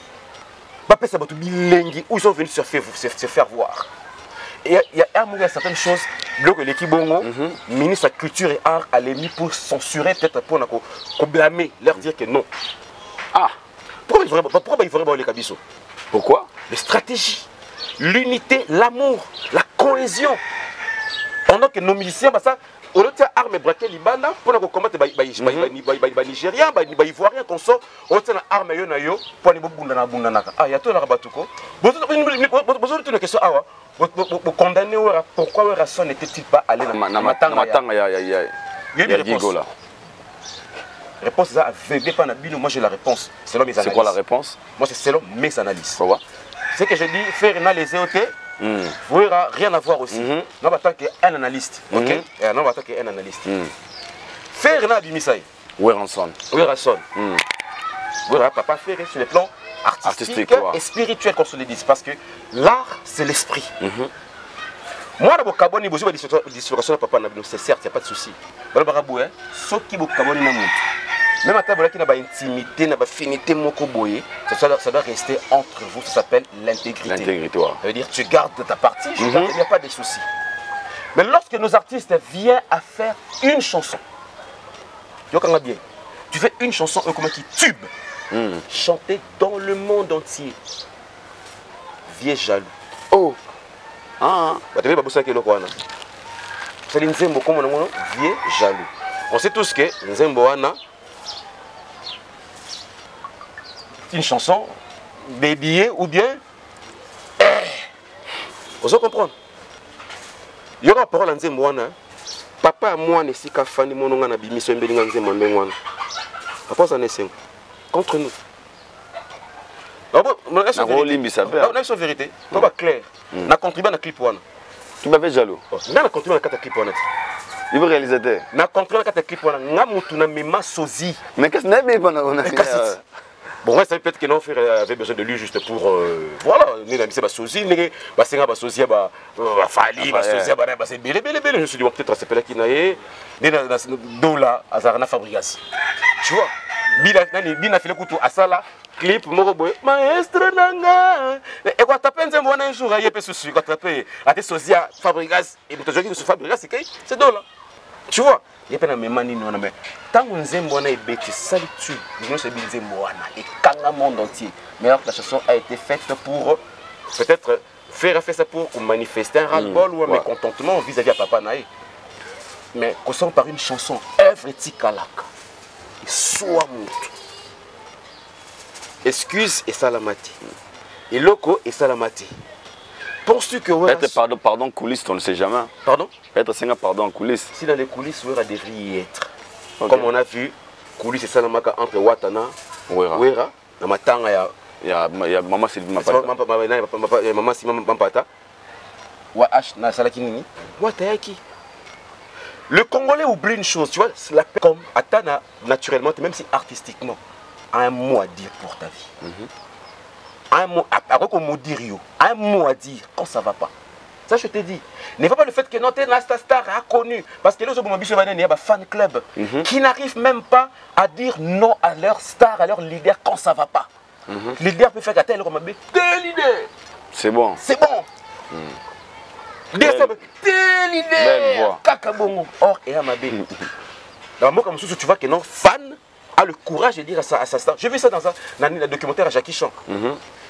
Où ils sont venus se faire, se, se faire voir. Et il y a un certaines choses, que l'équipe Bongo, mm-hmm. ministre de la Culture et Art, a mis pour censurer, peut-être pour, pour, pour blâmer, leur dire que non. Ah, pourquoi il faudrait, pourquoi il faudrait les cabissos? Pourquoi? Les stratégies, l'unité, l'amour, la cohésion. Pendant que nos musiciens, bah ça, au lieu de faire armes et braquer Libana, pour combattre les Nigériens, les Ivoiriens, qu'on sort, on tient l'arme et yo, pour les bundana bundana. Ah, il y a tout le rabatuko. Vous avez une question, ah, vous condamnez pourquoi Rasson n'était-il pas allé dans la matanga? Il y a une réponse. Réponse ça aveuglé par Nabino, moi j'ai la réponse. Selon mes analyses. C'est quoi la réponse? Moi c'est selon mes analyses. C'est que je dis, faire une analyse E O T. Mm. Vous n'aurez rien à voir aussi. Mm-hmm. Non, en tant qu'un analyste. Mm-hmm. Ok. Et non, en tant qu'un analyste. Mm. Faire un abimissaï. Oui, Ranson. Oui, Ranson. Oui, papa faire sur le plan artistique, artistique et spirituel, qu'on se le dise. Parce que l'art, c'est l'esprit. Mm-hmm. Moi, dans le Cabon, il y a des disparitions de papa, c'est certes, il n'y a pas de souci. Dans le Barabou, ce qui est au Cabon, il y a même à table, il y a une intimité, une affinité, ça doit rester entre vous, ça s'appelle l'intégrité. L'intégrité, ça veut dire que tu gardes ta partie, je mm-hmm. garde, il n'y a pas de soucis. Mais lorsque nos artistes viennent à faire une chanson, bien, tu fais une chanson comme qui tube, mm. chantée dans le monde entier. Vieux jaloux. Oh! Ah! C'est Nzembo comme on vieux jaloux. On sait tous que Nzembo Ana, une chanson dédiée ou bien vous allez comprendre. Il y aura parole à Nzembo Ana. Papa moi ne si kafani mononga na bimiso mbelinga Nzembo mbengwana. Papa ça n'est pas contre nous. On a une vérité. On va clair. On a contribué à la clip one. Tu m'avais jaloux. On a contribué à la clip one. Il veut réalisateur. On a contribué à la clip one. On a montré ma sosie. Mais qu'est-ce qu'on a fait? Bon, ouais, ça peut-être que non, avait besoin de lui juste pour. Euh, voilà, nous avons mis ma sosie, nous avons ma sosie, ma fali, ma sosie, ma c'est belle, belle, belle. Je me suis dit, peut-être c'est là qui n'a pas de là, à Zarana Fabrigas. Tu vois, Bina fait le couteau à ça là. Clip moroboy maestro nanga et quoi taper Nzembo Ana un jour il peut se suivre quoi taper à tes sosia Fabrigas et tu joues sur Fabrigas c'est quoi c'est drôle tu vois il y a pas même mani non mais tant Nzembo Ana est bête ça lui tue nous c'est Nzembo Ana et kanga monde entier mais alors que la chanson a été faite pour peut-être faire faire ça pour manifester un ras-le-bol ou un mécontentement vis-à-vis à Papa Naé mais qu'on par une chanson œuvre tikalaka et soit moutou. Excuse et salamati. Et loco et salamati. Penses-tu que... Ouais, être pardon, pardon, coulisses, on ne sait jamais. Pardon? Être cinq pardon en coulisses. Si dans les coulisses, Wera devrait y être. Okay. Comme on a vu, coulisses et salamaka entre Watana, Wera, dans ma tanga, il y a maman Sylvie Mapata. Maman Sylvie Mapata. Wa H na Salakinini. Watayaki. Le Congolais oublie une chose, tu vois, c'est la paix comme Atana, naturellement, même si artistiquement. Un mot à dire pour ta vie. Mm-hmm. Un mot à, dire, un mot à dire quand ça va pas. Ça je te dis. Ne va pas le fait que notre Nasta Star a connu. Parce que les autres il y a un fan club mm-hmm. qui n'arrivent même pas à dire non à leur star, à leur leader quand ça va pas. Mm-hmm. Le leader peut faire qu'à tel comme tel leader. C'est bon. C'est bon. Mm. Tel leader. Kakabongo. Or et Amabé. Dans le mot comme ça, tu vois que non fan a le courage de dire à sa, à sa star. J'ai vu ça dans un, dans un documentaire à Jackie Chan. Mm-hmm.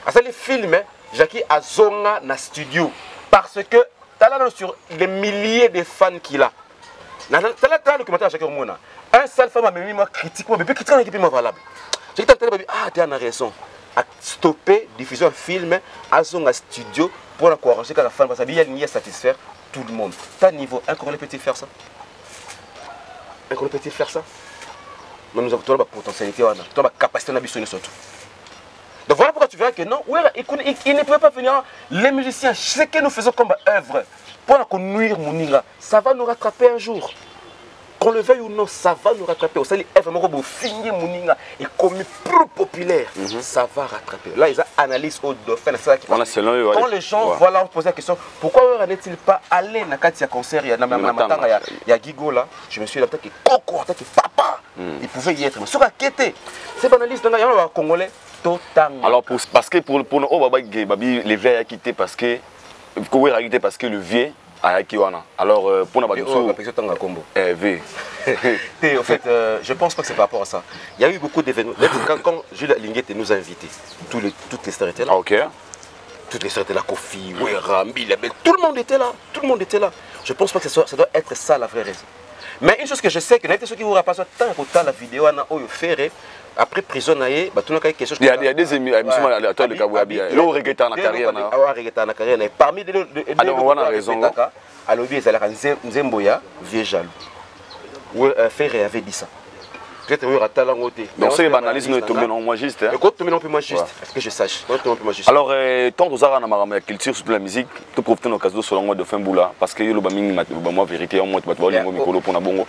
ça les films, Jackie Azonga na studio. Parce que t'as là sur les milliers de fans qu'il a. T'as là le documentaire Jackie Omona. Un seul femme a mis moi critique, mais puis critique en équipe valable. J'ai dit ah tu as raison. À stopper diffusion un film Azonga studio pour encourager que la fan parce qu'il y a satisfaire tout le monde. T'as niveau un comment peut-il faire ça? Un comment peut-il faire ça? Mais nous avons toute la potentialité, toute la capacité de nous surtout. Donc voilà pourquoi tu verras que non, il, il, il ne peut pas venir. Les musiciens, ce que nous faisons comme œuvre, pour qu'on nuire Moninga, ça va nous rattraper un jour. Qu'on le veuille ou non, ça va nous rattraper. Au sein de l'œuvre, pour finir Moninga et comme plus populaire, mm -hmm. ça va rattraper. Là, ils analysent au dauphin. Quand les gens ouais. voilà, on pose la question, pourquoi n'est-il pas allé dans le concert, il y a il y a Gigo là, je me suis dit peut-être que Coco, peut-être que Papa, mm. il pouvait y être. Mais sur la quête, c'est banaliste dans le Congolais. Totalement. Alors pour, parce que pour pour oh baba les vieux a quitté parce que Koué a quitté parce que le vieux a quitté wana. Alors pour na babiso eh v. En fait euh, je pense pas que c'est par rapport à ça. Il y a eu beaucoup d'événements quand, quand Jules Linguette nous a invités tous les toutes les stars étaient là. Ah, OK. Toutes les stars étaient là, Kofi, Wera, Mbilabel, tout le monde était là, tout le monde était là. Je pense pas que ça, ça doit être ça la vraie raison. Mais une chose que je sais que n'était ceux qui vous rappellent tant que la vidéo na oyo faire après prison naé bah tout le quelque chose il y a il y a des émissions aléatoires de Kabouabi là on regrette en carrière na on regrette en carrière parmi les alors on a raison alors bien ça la Nzemboya vieux jaloux ou Ferré avait dit ça peut-être oui ratala ngoté donc c'est banalisme est tombé non moi juste hein écoute tombé non plus moi juste est-ce que je sache alors tant aux arts na marama culture sur la musique tu profiter l'occasion selon moi de fin boula parce que yo ba mingi moi vérité moi tu ba ba lingo mikolo pona bongo.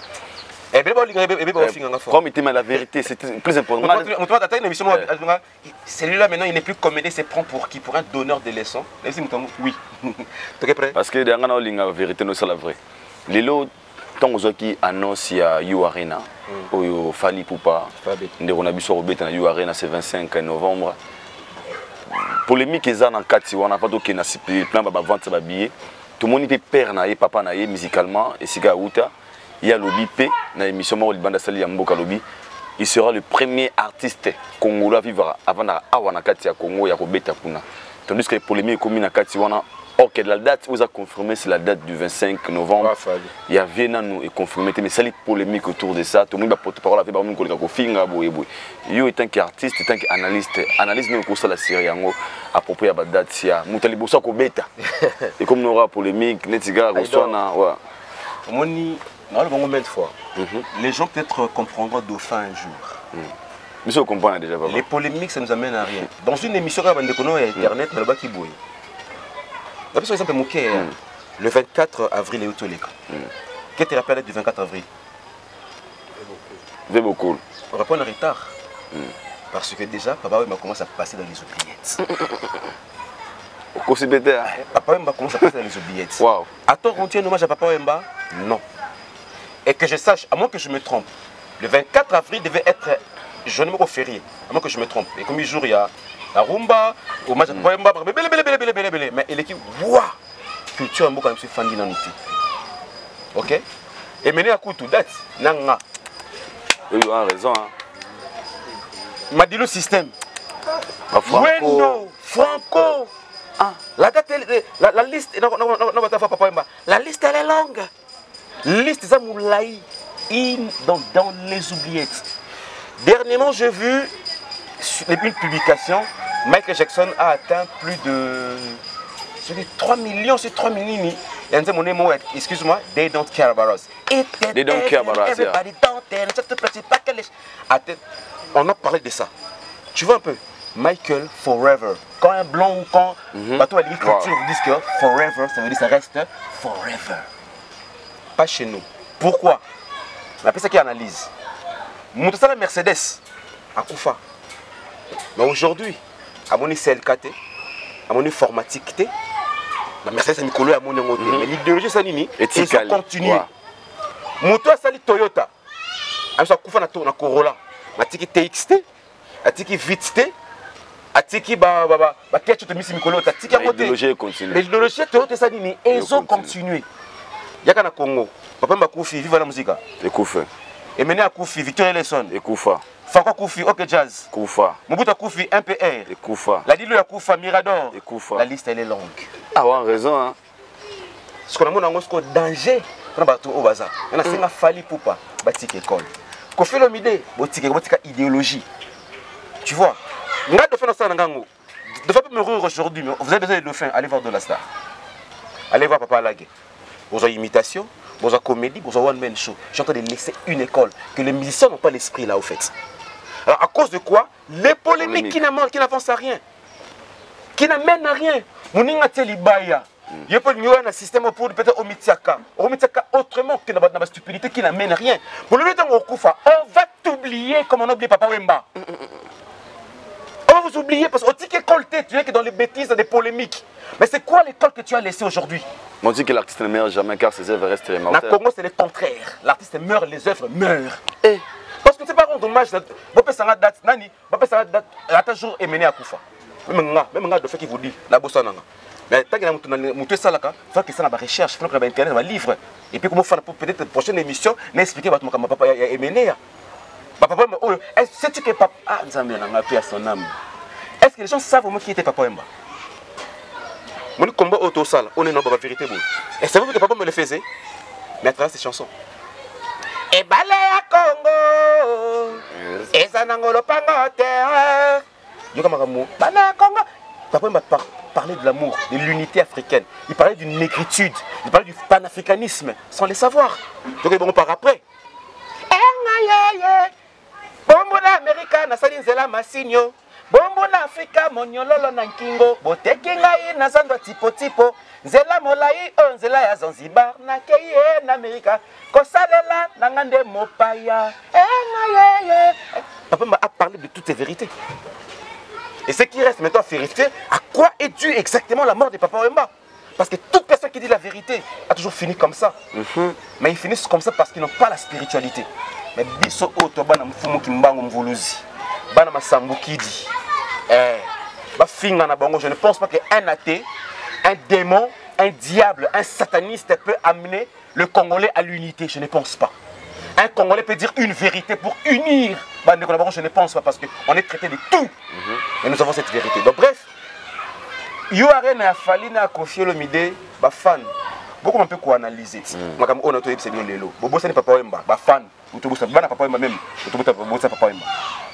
Comme il la vérité, c'est plus important. Celui-là maintenant il n'est plus comédien, c'est prend pour qui? Pour un donneur de leçons. Oui. Tu es prêt? Parce que dans la vérité, c'est la vraie. Les lots, tant qui annonce il y a You Arena, au Fali Poupa, on a vu sur le You Arena, c'est vingt-cinq novembre. Polémique est dans le cadre, on n'a pas d'autre qui n'a plein de ventes de billets. Tout le monde peut père naïe, papa naïe musicalement et c'est Gaouta. Il y a Lobby P, dans l'émission Banda Sali Yamboka Lobby. Il sera le premier artiste congolais à vivre avant d'avoir Katia Congo et à Robeta Kuna. Tandis que les polémiques communes à Katiwana, ok, la date vous a confirmé, c'est la date du vingt-cinq novembre. Il y a Vienna et confirmé, mais ça les polémiques autour de ça. Tout le monde a porte-parole avec Baroun Koleka Kofinga Boyeboy. Yo est tant qu'artiste, tant qu'analyste, analyse même pour ça la série à propos de la date. Moutali Bossa Kobeta. Et comme nous aura polémique, Netiga, Roswana, ouais. Non, le bon moment de fois. Mm-hmm. Les gens peut-être comprendront Dauphin un jour. Mm. Mais ça, on comprend déjà. Les polémiques, ça nous amène à rien. Dans une émission comme Internet, on a qui bouille. Par exemple, le vingt-quatre avril, il est où? Qu'est-ce que tu rappelles du vingt-quatre avril? C'est beaucoup. On répond en retard. Mm. Parce que déjà, Papa m'a commencé à passer dans les oubliettes. Papa Wemba commence à passer dans les oubliettes. Wow. Attends, on tient un hommage à Papa Wemba? Non. Et que je sache, à moins que je me trompe, le vingt-quatre avril devait être journée férié, à moins que je me trompe. Et comme il jour, il y a la rumba, au match de Papa Wemba, mais l'équipe, waouh, culture, moi quand même, je suis fan d'identité. Ok? Et mener à coup tout date, nanga. Oui, tu as raison. M'a dit le système. Franco. Franco. Ah. La date, la, la liste, non, non, non, non, Papa Wemba, la liste elle est longue. Liste Zamoulaï dans, dans les oubliettes. Dernièrement, j'ai vu une publication, Michael Jackson a atteint plus de trois millions, c'est trois millions. Excuse-moi, they don't care about us. They don't care about us. Everybody don't care. On a parlé de ça. Tu vois un peu, Michael Forever. Quand un blanc ou quand mm-hmm. bateau à l'écriture wow. vous disent que Forever, ça veut dire que ça reste Forever. Pas chez nous. Pourquoi? On appelle ça qui analyse. Montre ça la Mercedes à Koufa. Mais aujourd'hui, à mon C L K T, à mon informatique T, la Mercedes a mis collé à mon nom. Mais l'idéologie ça nini et ils ont continué. Moto ça li Toyota. À ça Koufa na na Corolla, na tiki T X T, na tiki Vitz T, à tiki ba ba ba ba ketchu te misi mikolo ta tiki à côté. L'idéologie continue. L'idéologie Toyota ça nini et ils ont continué. Yaka na Congo, papa m'a Koufi, vive la musique. Et Koufa. Et maintenant à Koufi, Victor Ellison. Et Koufa. Franco Koufi, ok jazz. Koufa. Mobutu Koufi, M P R. Et Koufa. La Dilo Koufa, Mirador. Et Koufa. La liste elle est longue. Ah ouais, raison hein. Ce qu'on a mon ango, c'est danger. On a battu au bazar. On a cinq fali poupa, batik école. Kofi Olomide, botique, botique idéologie. Tu vois. On a de faire ça dans Gango. De faire me rire aujourd'hui, mais vous avez besoin de dauphins, allez voir de la star. Allez voir Papa Lague. Vous avez imitation, vous avez comédie, vous avez one man show. Je suis en train de laisser une école, que les musiciens n'ont pas l'esprit là au fait. Alors à cause de quoi? Les polémiques qui n'avancent à rien. Qui n'amènent à rien. Mouninga Telibaya. Il y a un système pour peut-être Omitiaka. Omitiaka autrement que dans la stupidité qui n'amène à rien. Pour le temps on va t'oublier comme on oublie Papa Wemba. On va vous oublier parce que tu es colté, tu es que dans les bêtises, dans des polémiques. Mais c'est quoi l'école que tu as laissée aujourd'hui? On dit que l'artiste ne meurt jamais car ses œuvres restent immortelles. Dans Congo, c'est le contraire. L'artiste meurt, les œuvres meurent. Et parce que c'est pas rendre hommage. Bopé Sanga date, Nani, Bopé Sanga date, à ta jour est mené à Koufa. Même un même un de fait qui vous dit, la bossa nana. Mais tant qu'il y a un ça là, il faut que ça ait une recherche, il faut que ça ait internet, un livre. Et puis comment faire pour peut-être la prochaine émission, n'expliquer à mon papa est mené. Papa, est-ce que tu es papa? Ah, nous avons appris à son âme. Est-ce que les gens savent qui était Papa Wemba? Mon combat auto sale, on est dans la vérité. Et c'est vrai que papa me le faisait, mais à travers ces chansons. Et balé à Congo, et ça n'a pas de terre. Yo comme un mot, balé à Congo. Papa m'a parlé de l'amour, de l'unité africaine. Il parlait d'une négritude, il parlait du panafricanisme, sans les savoir. Donc ils vont par après. Bombo l'Amérique, na sali nzela masinyo. Bombo na Afrika monyololo na nkingo. Boteki ngai na zando tipo tipo. Nzela molai o nzela ya Zanzibar na keye na Amerika. Kosalela na ngande mopaya. Papa m'a parlé de toutes ces vérités. Et ce qui reste maintenant à vérifier, à quoi est due exactement la mort de Papa Wemba? Parce que toute personne qui dit la vérité a toujours fini comme ça. Mm-hmm. Mais ils finissent comme ça parce qu'ils n'ont pas la spiritualité. Mais biso oto bana mfumu kimbango mvuluzi. Bana masambu kidi. Eh, ba finga na bango, je ne pense pas qu'un athée, un démon, un diable, un sataniste peut amener le Congolais à l'unité. Je ne pense pas. Un Congolais peut dire une vérité pour unir. Je ne pense pas parce qu'on est traité de tout. Mm-hmm. Et nous avons cette vérité. Donc bref, il y a un fallu à confier le midé, bah fan. Beaucoup on peut quoi analyser. Makam on a tout c'est bien lélo. Bobo ça n'est pas Papa Wemba, bah fan. Ou tout ça, bah Papa Wemba même. Ou tout ça, Bobo ça Papa Wemba.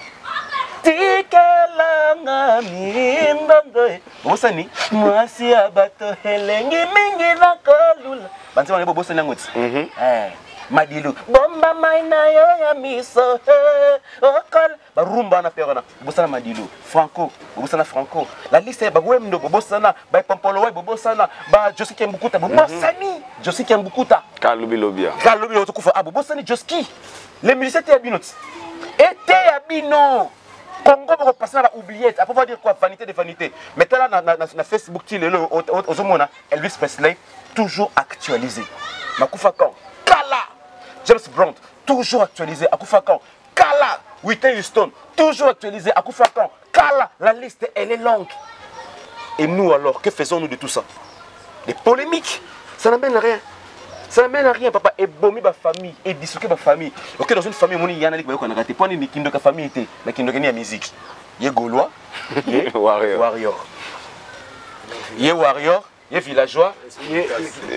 Tikelanga mindondo. Bobo ça ni. Moi si abato helengi mingi na kolula. Bantu on est Bobo ça n'angoti. Eh. Madilu bomba maina yo ya miso okol barumba na perona bosana Madilu Franco bosana Franco la liste ba wemdo bosana ba Pampolo wa bosana ba Joski Kembukuta bosani Joski Kembukuta Kalubi Lobia Kalubi Lobia kufa ah bosani Joski les musiciens étaient abinot étaient abino Congo va passer à la oubliette après va dire quoi vanité de vanité mais là na na Facebook ti lelo ozomona Elvis Presley toujours actualisé makufa quand Kala James Brown, toujours actualisé. Akufa Kan. Kala, Whitney Houston, toujours actualisé. Akufa Kan. Kala, la liste, elle est longue. Et nous alors, que faisons-nous de tout ça? Des polémiques. Ça n'amène à rien. Ça n'amène à rien, papa. Et bomi ma famille, et dissoquer ma famille. Ok, dans une famille, mon yana lik qu'on a raté. Point ni kindo ka famille était, mais kindo ni a musique. Yé Gaulois, yé warrior. Warrior. Yé warrior, yé villageois, yé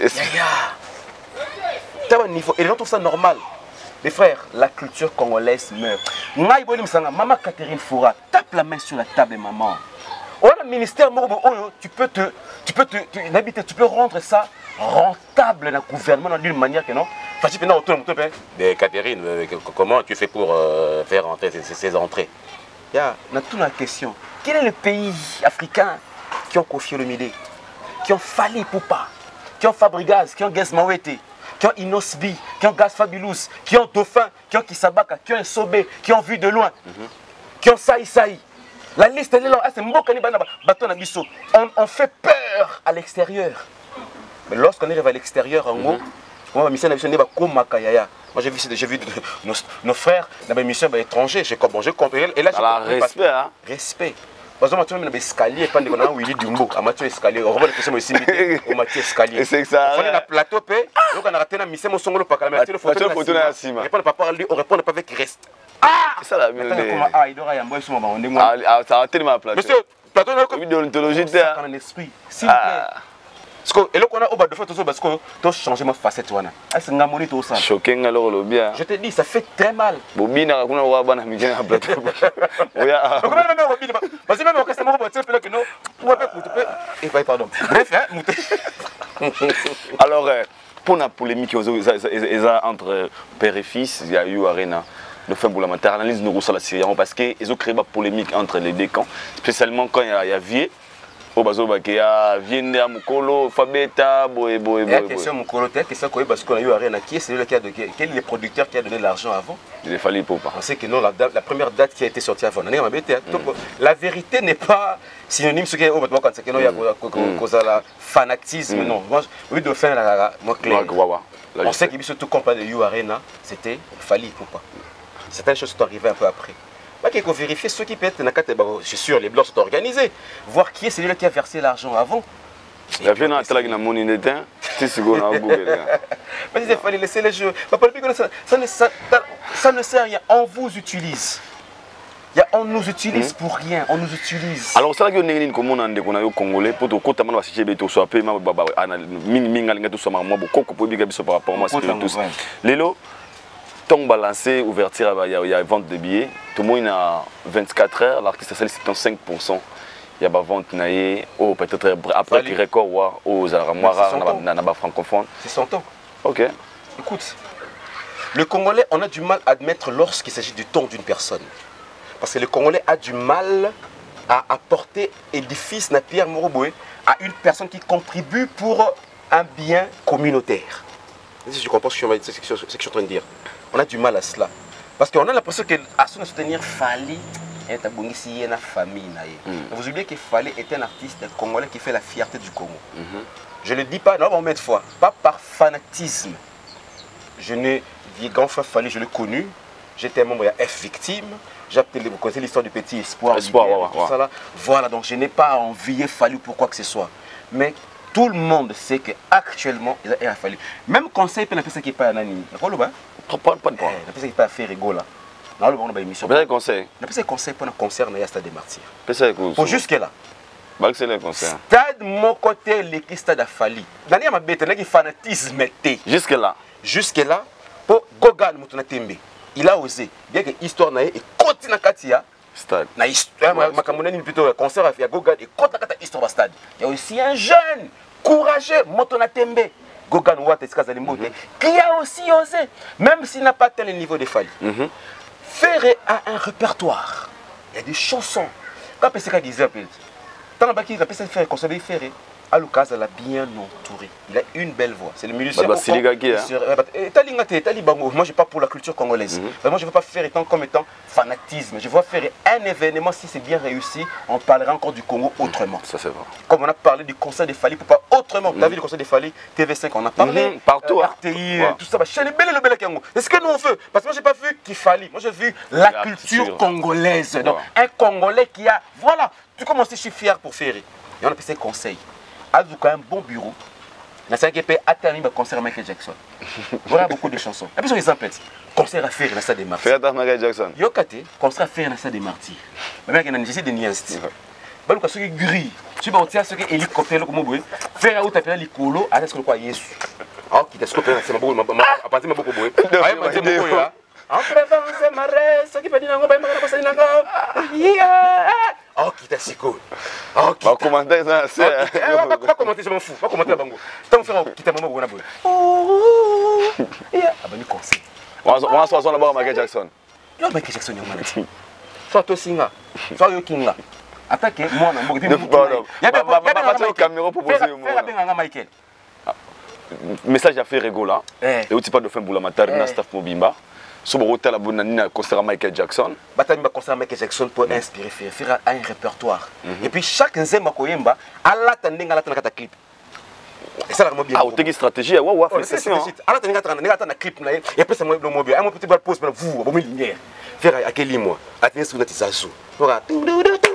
niveau. Et les gens trouvent ça normal. Les frères, la culture congolaise meurt. Maman Catherine Foura, tape la main sur la table, maman. Oh, le ministère, tu peux te, tu peux te, tu, tu peux rendre ça rentable dans le gouvernement d'une manière que non. Mais Catherine, comment tu fais pour euh, faire entrer ces, ces entrées? Il y a toute la question. Quel est le pays africain qui ont confié le Midi, qui ont fallu Poupa, qui ont Fabregas, qui ont Gaz Mawete, qui ont Inosbi, qui ont Gaz Fabulous, qui ont Dauphin, qui ont Kisabaka, qui ont Sobé, qui ont vu de loin, mm-hmm. qui ont Saï Saï. La liste est là, on, on fait peur à l'extérieur. Mais lorsqu'on arrive à l'extérieur, en gros, moi j'ai vu, j'ai vu nos, nos frères dans mes missions étrangères, j'ai compris. Et là, j'ai respect, hein? Respect. Parce que tu as un escalier, pendant qu'on a Willy Dumbo, à Mathieu escalier, on va question aussi au Mathieu escalier. C'est ça. On est dans plateau, donc on a raté la mission, mon songolo pas calmer. Tu le photo là, Sima. On répond pas parler, on répond pas avec reste. Ah, c'est ça la mienne. Ah, il doit y avoir un moment, on est moi. Ah, ça a tellement plateau. Monsieur, plateau n'a pas de l'ontologie de un esprit. S'il vous plaît. Et là, on a au bas de photos parce que tu as changé ma facette. C'est un amoni tout ça. Choqué, alors le bien. Je te dis, ça fait très mal. Bobina, on a un ban américain à plateau. Oui, ah. Comment même Bobina? Vas-y même au customer, on va te dire que non. On va pas couper. Et pas pardon. Bref, hein. Alors, pour la polémique entre père et fils, il y a eu Arena. Le fait pour la maternalisme nous reçoit la Syrie parce qu'ils ont créé une polémique entre les deux camps, spécialement quand il y a, il y a Vieux. Au bazo bakia viende à Mukolo Fabeta boy boy boy. La question Mukolo telle question quoi parce qu'on a eu Arena qui est celui qui a de quel est le producteur qui a donné l'argent avant. Il est fallu pour pas. On sait que non la, la première date qui a été sortie avant. La vérité n'est pas synonyme ce qui est au quand c'est que non il y a cause la fanatisme non. Moi oui de faire la moi clair. On sait que surtout quand on parle de You Arena c'était fallu pour pas. Certaines choses sont arrivées un peu après. Il faut vérifier ceux qui peut être, je suis sûr, les blancs sont organisés. Voir qui est celui qui a versé l'argent avant. Il y a bien un tel qui a monnaie d'éteint, c'est ce qu'on a Google. Mais il fallait laisser les jeux. Ça ne sert à rien, on vous utilise. On nous utilise pour rien, on nous utilise. Alors, c'est là que nous avons comme on a dit Congolais pour que nous nous assieds tout soit payé, ming ming alingé tout soit moi beaucoup pour bien par rapport à moi tous. Lélo. Tant balancé, ouverture, il y a vente de billets. Tout le monde a vingt-quatre heures, l'artiste a soixante-cinq pour cent. Il y a vente oh, peut-être après les records aux armoires, francophones. C'est son temps. Ok. Écoute, le Congolais, on a du mal à admettre lorsqu'il s'agit du temps d'une personne. Parce que le Congolais a du mal à apporter édifice na Pierre Moroboué à une personne qui contribue pour un bien communautaire. Si je comprends ce que je suis en train de dire. On a du mal à cela. Parce qu'on a l'impression qu'à se soutenir Fali est une famille. Mm. Vous oubliez que Fali est un artiste congolais qui fait la fierté du Congo. Mm -hmm. Je ne le dis pas, non, on met de fois, pas par fanatisme. Je n'ai dit grand frère Fali, je l'ai connu. J'étais un membre de F victime. J'ai vous connaissez l'histoire du petit espoir. Espoir, ouais, ouais, tout ça là. Voilà, donc je n'ai pas envié Fali pour quoi que ce soit. Mais tout le monde sait qu'actuellement, il a fallu. Même conseil, il y a personne qui n'est pas un ami. Pas de point. Il y a personne qui n'est pas fait rigolo là. Dans le monde, il y a une émission. Il y a conseil. Il y a conseil pour un concert dans le Stade des Martyrs. Pour jusque-là. C'est le concert. Stade, mon côté, le stade a fallu. Dans le monde, il y a fanatisme. Jusque-là. Jusque-là, pour Gogan Moutonatembe, il a osé. Bien que l'histoire n'a été continue à Katia. Stade. Na histoire, ma camonane plutôt concert à faire Gogan et contre la histoire au stade. Il y a aussi un jeune courageux Motonatembe Gogan Watt qui a aussi osé, même s'il n'a pas atteint le niveau de Fali. Mm -hmm. Ferré a un répertoire. Il y a des chansons. Quand Peseka disait, tant qu'il a pu faire consommer Ferré, à l'occasion, elle a bien entouré. Il a une belle voix. C'est le musicien. Bah, bah, moi, je ne suis pas pour la culture congolaise. Mm -hmm. Moi, je ne veux pas faire étant comme étant fanatisme. Je veux faire un événement, si c'est bien réussi, on parlera encore du Congo autrement. Ça, c'est vrai. Comme on a parlé du concert des Fali, pour pas autrement. Mm -hmm. Tu as vu le concert des Fali, T V cinq, on a parlé. Mm -hmm. Partout. Euh, R T I, ouais. Tout ça. C'est ce que nous on veut. Parce que moi, je n'ai pas vu qu'il fallait. Moi, j'ai vu la, la culture, culture congolaise. Donc, ouais. Un Congolais qui a. Voilà. Tu commences, je suis fier pour faire. Et on a fait conseil. A quand un bon bureau. Il y a qui peut atteindre le concert à Michael Jackson. Voilà beaucoup de chansons. Et puis, par exemple, concert à faire dans ça des martyrs. Faire à Michael Jackson. Yokate, concert à faire dans ça des martyrs. Mais il y a une de niaise. Bah, le cas qui gris. Tu vas au ce qui est hélicoptère comme vous faire à où tu appelles l'icolo, à ce que quoi Yesu. Ah, qui t'es scopé, c'est ma beaucoup, à partir de ma beaucoup. Ah, ma beaucoup là. En prévence, ma reste, qui peut dire non, bah, ma passer là. Oh, qui t'a si cool. Oh, qui t'a commenté ça, c'est. Pas commenter, je m'en fous. Pas commenter la bango. Tant faire qui t'a maman bonabou. Oh, yeah. Ah ben, il conseille. On va se voir là-bas Michael Jackson. Yo, Michael Jackson, yo, man. Soit toi singa, soit yo kinga. Attaquez, moi, non, moi, il y a des caméras pour poser moi. Michael. Message à faire rigolo là. Et où tu parles de fin pour la matin, na staff Mobimba. Sur le hôtel à Bonanina, concert Michael Jackson. Bataille va concert Michael Jackson pour inspirer, faire un répertoire. Et puis chaque nzemba koyemba, ala tandinga ala tanaka clip. Et ça la bien. Ah, tu as une stratégie, ouais ouais, félicitations. Ala tandinga tanaka tanaka clip là. Et après ça moi le mobile, un petit peu pause mais vous, bon lumière. Faire à quel moi. Atteindre sur notre zazu. Voilà.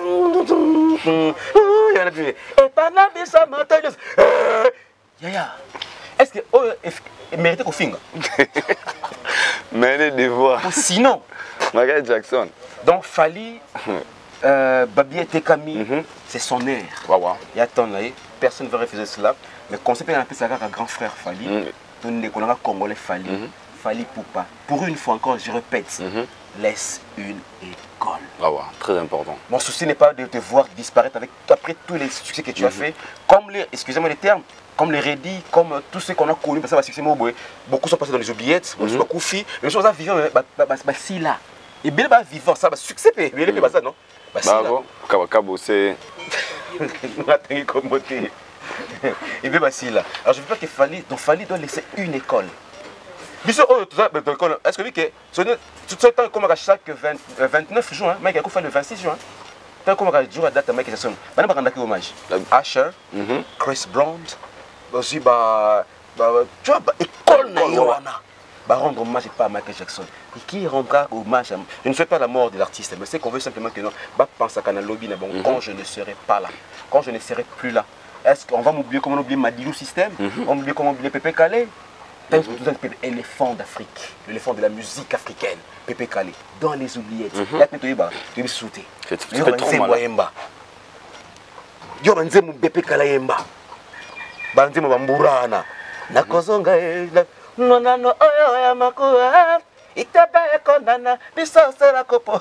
Yaya, est-ce que oh, mérite qu'on finga? Mais les devoirs. Sinon, Michael Jackson. Donc Fally, euh, Babi Tekami, mm -hmm. c'est son air. Wow, wow. Il y a tant là, personne ne va refuser cela. Mais quand c'est un peu ça, un grand frère Fally, tout le monde congolais Fally, mm -hmm. Fally Poupa. Pour une fois encore, je répète, mm -hmm. laisse une école. Ah ouais, très important. Mon souci n'est pas de te voir disparaître avec après tous les succès que tu mm -hmm. as fait, comme les, excusez-moi les termes, comme les Reddy, comme tous ceux qu'on a connus, parce que ça va succès, beaucoup sont passés dans les oubliettes, beaucoup sont Koufi, mais les choses à vivre, bah si là. Et bien bah vivant, ça va succès, mais il ça non. Bah bon, Kawakabo c'est. On a tenu comme beauté. Et bien bah si là. Alors je veux pas que Fally, donc Fally doit laisser une école. Est-ce que lui que tout ce temps comme à chaque vingt-neuf juin, mec, il a fait le vingt-six juin. Tant comme à jour à date, mec, c'est son. Bah on va rendre hommage. Usher, Chris Brown, aussi bah tu vois école naïwana. Bah rendre hommage pas à Michael Jackson. Et qui rendra hommage à... Je ne souhaite pas la mort de l'artiste, mais c'est qu'on veut simplement que non. Bah pense à Canal Lobby, bon, mm -hmm. quand je ne serai pas là, quand je ne serai plus là, est-ce qu'on va m'oublier comme on oublie Madilou System, mm -hmm. on oublie comme on oublie Pépé Calé, mm -hmm. éléphant d'Afrique, l'éléphant de la musique africaine, Pépé Calé, dans les oubliettes. Il y a tu vas tu vas sauter. Tu fais trop mal. Yo banzemu Pépé Calé yemba. Banzemu bamburana. Nakozonga Nonano oyo ya makua itaba ekonana bisoso la kopo.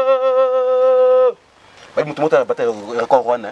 Ba mutu mota bata ko rwana.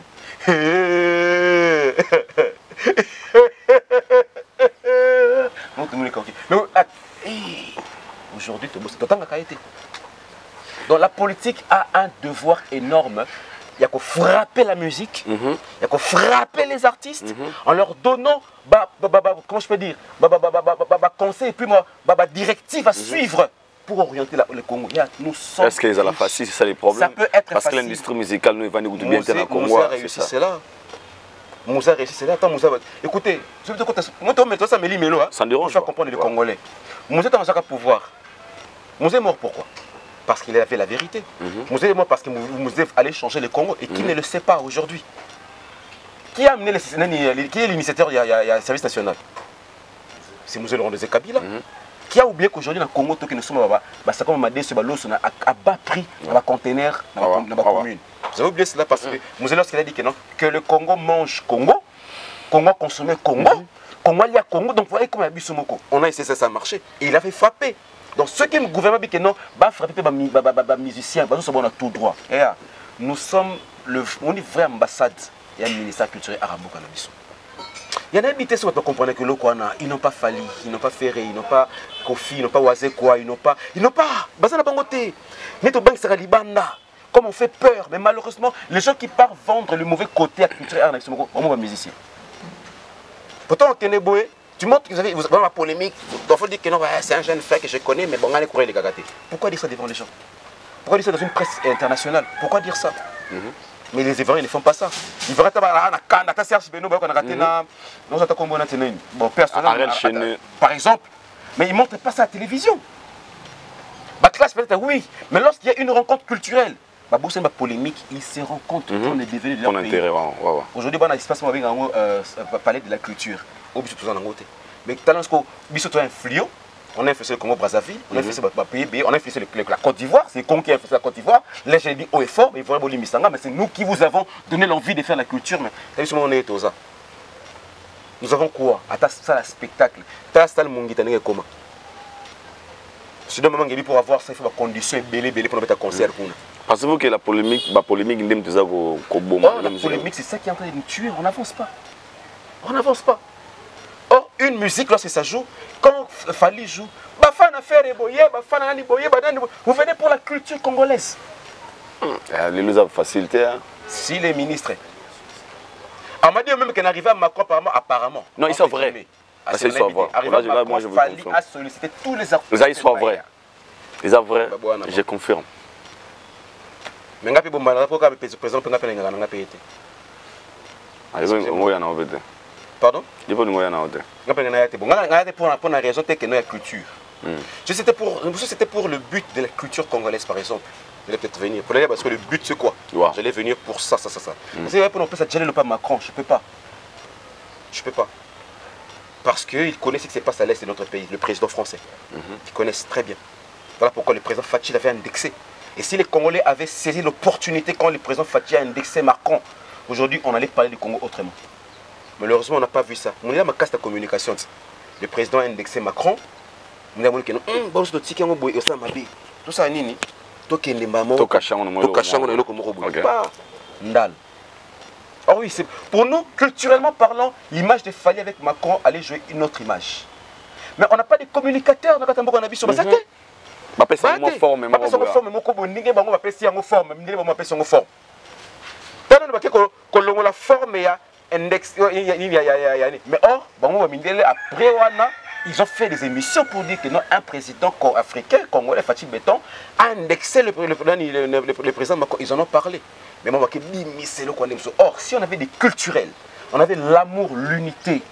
Mutu muli koki. Mais aujourd'hui tu bosses tant ka été. Donc la politique a un devoir énorme. Il y a qu'à frapper la musique, il mm -hmm. y a qu'à frapper les artistes mm -hmm. en leur donnant, bah, bah, bah, bah, comment je peux dire, bah, bah, bah, bah, bah, bah, conseil et puis moi, bah, bah, directive à mm -hmm. suivre pour orienter la, le Congo. Nous sommes. Est-ce qu'ils ont la facile, c'est ça les problèmes? Ça peut être parce facile. que l'industrie musicale nous va nous bien dans le Congo. Moussa réussi, c'est là. Moussa réussi, c'est là. Attends, Moussa, écoutez, moi, tu mets ça, mais Mélo, ça me dérange. Je vais comprendre les Congolais. Moussa, tu as un pouvoir. Moussa est mort pourquoi? Parce qu'il avait la vérité. Mm-hmm. Moussa est mort parce que Moussa allait changer le Congo et qui mm-hmm. ne le sait pas aujourd'hui. Qui a amené les, qui est l'initiateur il, il y a le service national? C'est Moussa Laurent de Kabila. Mm-hmm. Qui a oublié qu'aujourd'hui dans le Congo, que nous sommes c'est comme Madé, ce ballon à bas prix dans la conteneur dans la commune. Vous avez oublié cela parce que Moussa lorsqu'il a dit que non, que le Congo mange Congo, Congo consomme Congo, mm-hmm. Congo il y a Congo, donc vous voyez comment il y a Bissomoko. On a essayé ça, ça a marché et il avait frappé. Donc ceux qui me gouvernent dit que non, bah frapper les musiciens, bah nous sommes à tout droit. Et nous sommes le, on est vraie ambassade et un ministère culturel arabo-cannabis. Il y en a habité sur votre comprendre que le Kwana, ils n'ont pas Fally, ils n'ont pas Ferré, ils n'ont pas Kofi, ils n'ont pas Wazekwa, ils n'ont pas, ils n'ont pas. Bah ça n'a pas ngoté. Mais tout banque sera libanda. Comme on fait peur, mais malheureusement les gens qui partent vendre le mauvais côté à culturel arabo, on va musicien. Pourtant on tenait boé. Tu montres que vous avez, vous avez la polémique, il faut dire que non, c'est un jeune frère que je connais, mais bon, on a les courriers les gagatés. Pourquoi dire ça devant les gens? Pourquoi dire ça dans une presse internationale? Pourquoi dire ça? Mm-hmm. Mais les Ivoiriens ne font pas ça. Les Ivoiriens, bon, personne, par exemple, mais ils ne montrent pas ça à la télévision. Ma classe peut-être oui, mais lorsqu'il y a une rencontre culturelle, bah, c'est une polémique, ils se rencontrent mm-hmm. on est devenu de leur pays. Intérêt, ouais, ouais. Aujourd'hui, on a l'espace avec un palais de la culture. Mais talent qu'on biso un fléau, on a influencé le Congo Brazzaville, on a influencé le P I B, on a influencé la Côte d'Ivoire, c'est le Congo qui a influencé la Côte d'Ivoire. Les gens disent haut et fort, mais il faudrait Misanga, mais c'est nous qui vous avons donné l'envie de faire la culture. Mais t'as vu comment on est aux ça? Nous avons quoi? À ça le spectacle. T'as ça le mongi t'as comment? C'est le moment pour avoir ça, il faut des conditions belé belé pour mettre un concert pour nous. Pensez-vous que la polémique, la polémique, il tout ça qu'au bon moment. La polémique, c'est ça qui est en train de nous tuer. On n'avance pas. On n'avance pas. Or, une musique, lorsque ça joue, quand Fally joue, vous venez pour la culture congolaise. Les nous avons facilité. Hein? Si les ministres. On m'a dit même qu'on arrivait à Macron apparemment. apparemment non, ils sont vrais. Ah, c'est soit vrai. Là, moi, je vous Fally a sollicité tous les artistes. Ils sont vrais. Ils sont vrais. Je confirme. Mais ngapi bomba pourquoi le président peut pas payer ngana ngapé été. Ah, ils vont en avoir. Pardon? Ils vont en avoir. Ngapé ngana été bon. Ngana été pour pour la raison telle que nous la culture. Je c'était pour c'était pour le but de la culture congolaise par exemple. j'allais peut-être venir. Parce que le but c'est quoi? Wow. J'allais venir pour ça, ça, ça, ça. Mm. Parce que pour ça, j'allais pas Macron, je peux pas. Je peux pas. Parce qu'il connaît ce qui se passe à l'est de notre pays, le président français. Mm -hmm. Ils connaissent très bien. Voilà pourquoi le président Fathi l'avait indexé. Et si les Congolais avaient saisi l'opportunité quand le président Fathi a indexé Macron, aujourd'hui on allait parler du Congo autrement. Malheureusement, on n'a pas vu ça. On a ma casse de communication. Le président a indexé Macron. On a dit que non, bon, c'est petit qui a envoyé ça, ma vie. Tout ça, nini. Tout qui est les mamans. Tout caché, on a dit. Tout caché, on a dit. Pas ndal. Ah oui, c'est pour nous, culturellement parlant, l'image de Fally avec Macron allait jouer une autre image. Mais on n'a pas de communicateurs. On a vu sur le saké. On appelle ça une forme. On appelle ça une forme. On appelle ça une forme. On appelle ça une forme. Quand on a la forme, il y a index. Mais or, après, ils ont fait des émissions pour dire que non, un président africain, congolais, Fathi Béton, a indexé le, le, le, le, le président Macron. Ils en ont parlé. Mais moi, c'est le qu'on aime. Or, si on avait des culturels, on avait l'amour, l'unité.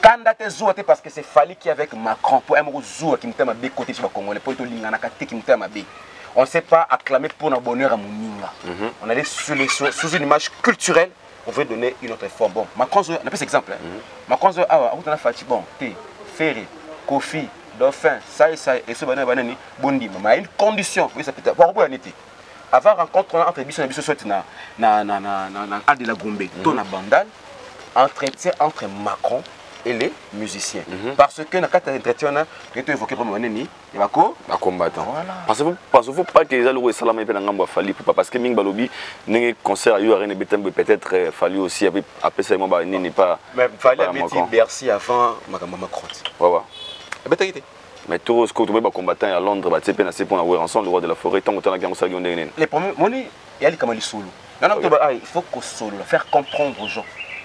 Parce que c'est Fally qui est avec Macron pour un jour qui me dit côté sur le Congolais, pour qui me dit on ne sait pas acclamer pour notre bonheur à Mouninga. Mm-hmm. On allait sous, sous, sous une image culturelle, on veut donner une autre forme. Bon, Macron, on a pris cet exemple. Hein. Mm-hmm. Macron, ah, on a fait bon, thé, ferry, Kofi, dauphin, ça et ça, et ce banane, banane, bondi. Mais il y a une condition, oui, ça peut être. Avant rencontre entre Bissou et Bissou, na na na na na na de la Gombe, ton bandal, entretien entre Macron et les musiciens. Mm-hmm. Parce que dans quatre entretiens, que tu évoquais pour moi, ni il va quoi? Va combattre. Voilà. Parce que parce que faut pas que les alloués salamé pe ngamba Fally pour parce que Ming Balobi n'engé concert à Arena Betembe peut-être Fally aussi avec après ça moi ni n'est pas. Mais Fally avait dit Bercy avant Macron. Ouais ouais. Betagité. Mais tout ce que tu veux combattant à Londres, bah tu sais c'est pour avoir ensemble le roi de la forêt tant que la guerre ça gagné. Les premiers moni il y a les kamali solo. Il faut qu'on solo faire comprendre aux gens.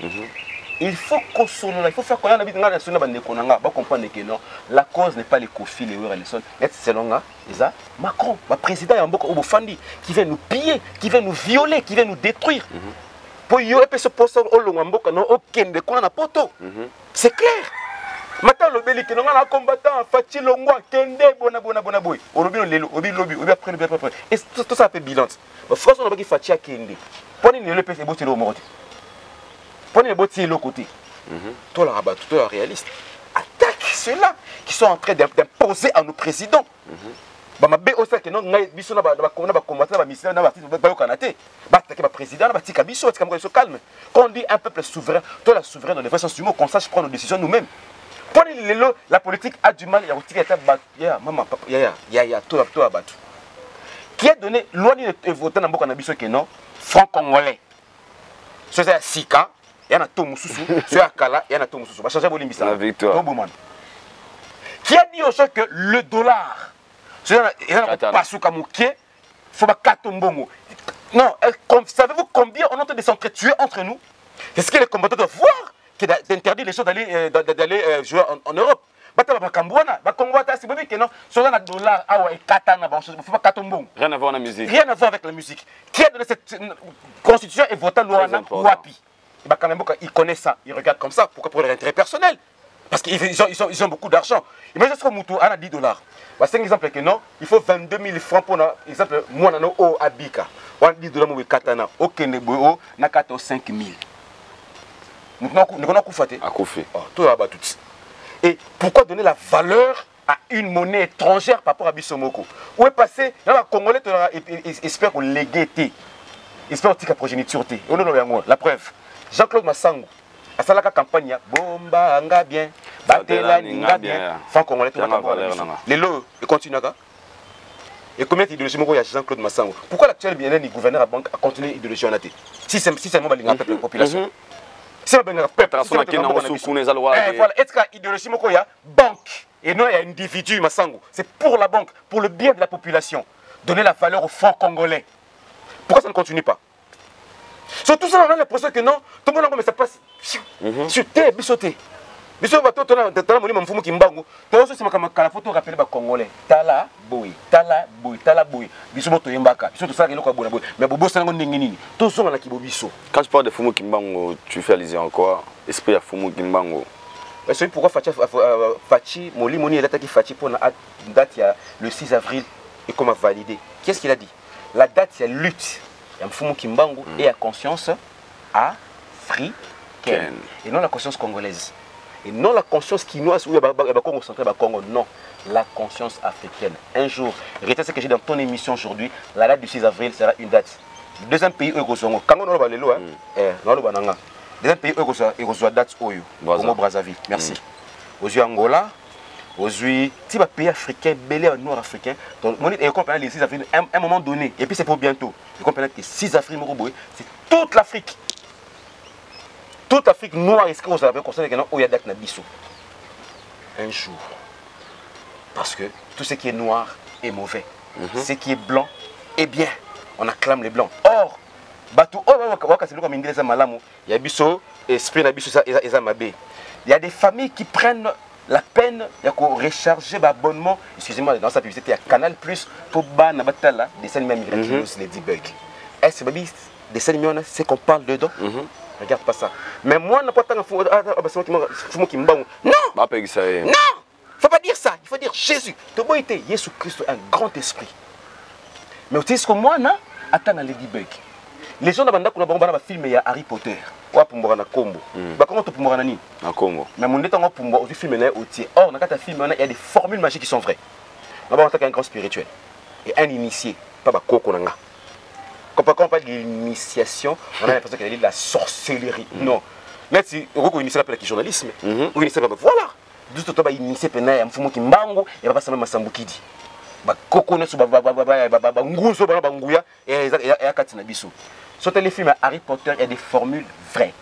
Il faut qu'on solo, il faut faire qu'on ait comprendre que non, la cause n'est pas les Kofi, les Ouer, les Son, c'est Macron, le président Fandi, qui vient nous piller, qui vient nous violer, qui vient nous détruire. Pour y avoir ce poste au Longamboka, non, aucun de quoi on a poto. C'est clair. Maintenant, le béli qui n'a pas combattant, Fathi Longwa, Kende, Bona Bona Bona Boy, au lobby, au lobby, au lobby, après, après, et tout ça fait bilan. Mais France, on a pas qui Fathi Kende. Pour nous, le P C, c'est le mot. Prenez les bottes de l'autre côté. Toi, la rabat, toi, la réaliste. Attaque ceux-là qui sont en train d'imposer à nos présidents. Bah, ma bé aussi que non, biso na ba na ba combattre na ba mission na ba ba kanate. Bah, attaquer ma président na ba tika biso, tika mo se calme. Quand on dit un peuple souverain, toi la souverain dans le vrai sens du mot, qu'on sache prendre nos décisions nous-mêmes. Prenez les lots, la politique a du mal, il y a aussi qui ya maman papa ya ya ya toi toi battu. Qui a donné loi de voter na mboka na biso que non, franc congolais. C'est ça Sika. Il y a un tomo sousou, sur Akala, il y a un tomo sousou. Va changer Bolimbisa. La victoire. Qui a dit aux gens que le dollar, il y a un pasouka mouké, il faut pas katombongo. Non, savez-vous combien on est en train de s'entretuer entre nous? Est-ce que les combattants doivent voir d'interdire les gens d'aller d'aller jouer en Europe? Rien à voir avec la musique. Rien à voir avec la musique. Qui a donné cette constitution et voté loi Wapi? Ils connaissent ça, ils regardent comme ça. Pourquoi? Pour leur intérêt personnel. Parce qu'ils ont, ils ont, ils ont beaucoup d'argent. Imagine ce que Moutou a dix dollars. C'est un exemple que non, il faut vingt-deux mille francs pour exemple, moi, au Abika. dix dollars pour Katana. Au Kenebo, na kato cinq mille. Nous avons Koufate. À Koufé. Tout là-bas, tout. Et pourquoi donner la valeur à une monnaie étrangère par rapport à Bissomoko? Où est passé? Les Congolais espèrent qu'on l'égalité. Espèrent que la progéniture. La preuve. Jean-Claude Massango, à sa campagne, bomba anga bien, batela ninga bien, fan congolais tout le monde. Les lots, ils continuent à. Et combien d'idéologies il y a Jean-Claude Massango? Pourquoi l'actuel bien du gouverneur à banque a continué l'idéologie en athée? Si c'est si c'est moi la population. Si c'est le peuple, c'est voilà, est-ce que l'idéologie il y a banque et non il y a un individu Massango? C'est pour la banque, pour le bien de la population, donner la valeur au franc congolais. Pourquoi ça ne continue pas? Sur tout ça, on a l'impression que non, tout le monde mais ça passe sur terre, bisoté. Bisoté, tu as tu as mon imam qui mbango. Toi aussi c'est ma photo rappelle les Congolais. Tala boy, tala boy, tala boy. Bisoto to yembaka. Bisoto ça eloko bona boy. Mais bobo ça ngo ndenge nini? Tout ça on a kibo biso. Quand tu parles de Fumu Kimbango, tu fais allusion à quoi? Esprit à Fumu Kimbango. Mais c'est pourquoi Fathi Fathi Moli Moni il a attaqué Fathi pour la date il y a le six avril et comme a validé. Qu'est-ce qu'il a dit? la date c'est lutte ya mfumu kimbangu et à conscience africaine et non la conscience congolaise et non la conscience quinoise ou le Congo central le Congo, non, la conscience africaine. Un jour, retenez ce que j'ai dans ton émission aujourd'hui, la date du six avril sera une date. Deuxième pays où il y a deuxième pays où il y a date Oyo, Congo Brazzaville. Merci. Aux yeux Angola, aux yeux si les pays africains, belé nord africain, donc on est comprenant les six avril à un moment donné et puis c'est pour bientôt. Vous comprenez que six avril c'est toute l'Afrique. Toute l'Afrique noire est ce que vous avez constaté que il y a date Nabiso. Un jour. Parce que tout ce qui est noir est mauvais. Mm-hmm. Ce qui est blanc est bien. On acclame les blancs. Or, il y a biso esprit na biso ça il y a des familles qui prennent la peine de recharger l'abonnement, excusez-moi, dans sa publicité, il y a Canal Plus pour ban na batala des scènes même les debug. Est-ce que des scènes c'est qu'on parle dedans? Mm-hmm. Regarde pas ça. Mais moi, n'a pas tant de qui me Non! Non! Faut pas dire ça. Il faut dire Jésus. Tu peux être Jésus Christ, un grand esprit. Mais aussi, ce que moi, non, attends à Ladybug. Les gens d'abord qu'on a bon film il y a Harry Potter. Ou pour moi na combo. Bah comment tu pour moi nani? Na combo. Mais mon étant pour moi aussi film là aussi. Or, dans quand film il y a des formules magiques qui sont vraies. D'abord on a un grand spirituel et un initié, pas ba koko nanga. Quand on parle d'initiation, on a l'impression qu'elle est de la sorcellerie. Mm -hmm. Non. Mais si on initié l'appel qui journalisme, on initié voilà. Du tout ba initié pena ya mfumo kimbangu et pas ça même Sambukidi. Ba koko ne so ba ba ba ba ba nguso ba ba nguya et ya katina biso. Sur les films Harry Potter, il y a des formules vraies.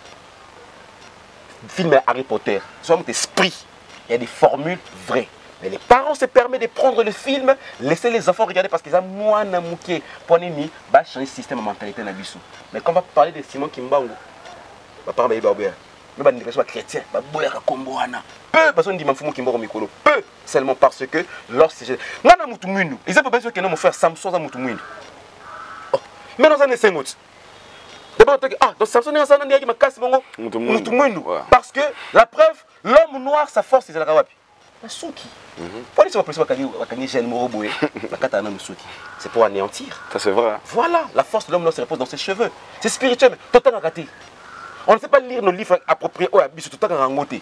Film Harry Potter, sur l'esprit, il y a des formules vraies. Mais les parents se permettent de prendre le film, laisser les enfants regarder parce qu'ils ont moins de mouquet. Pour nous, bah changer le système de mentalité na biso. Mais quand on va parler de Simon Kimbangu, bah parents bah bien, mais bah n'importe quoi chrétien, bah boya ka komboana. Peu parce qu'on dit m'enfumo Kimbangu mikolo. Peu seulement parce que lorsque nana mutu mwinu, ils ont pas besoin que non mon frère Samson za mutu mwinu. Oh, mais dans un essai mout. Ah, donc Samson est en train de casse mon parce que la preuve, l'homme noir, sa force, c'est la rawapi. La souki. C'est pour anéantir. Ça c'est vrai. Voilà, la force de l'homme noir se repose dans ses cheveux. C'est spirituel, mais tout le temps raté. On ne sait pas lire nos livres appropriés. Oh, tout le temps rangoté.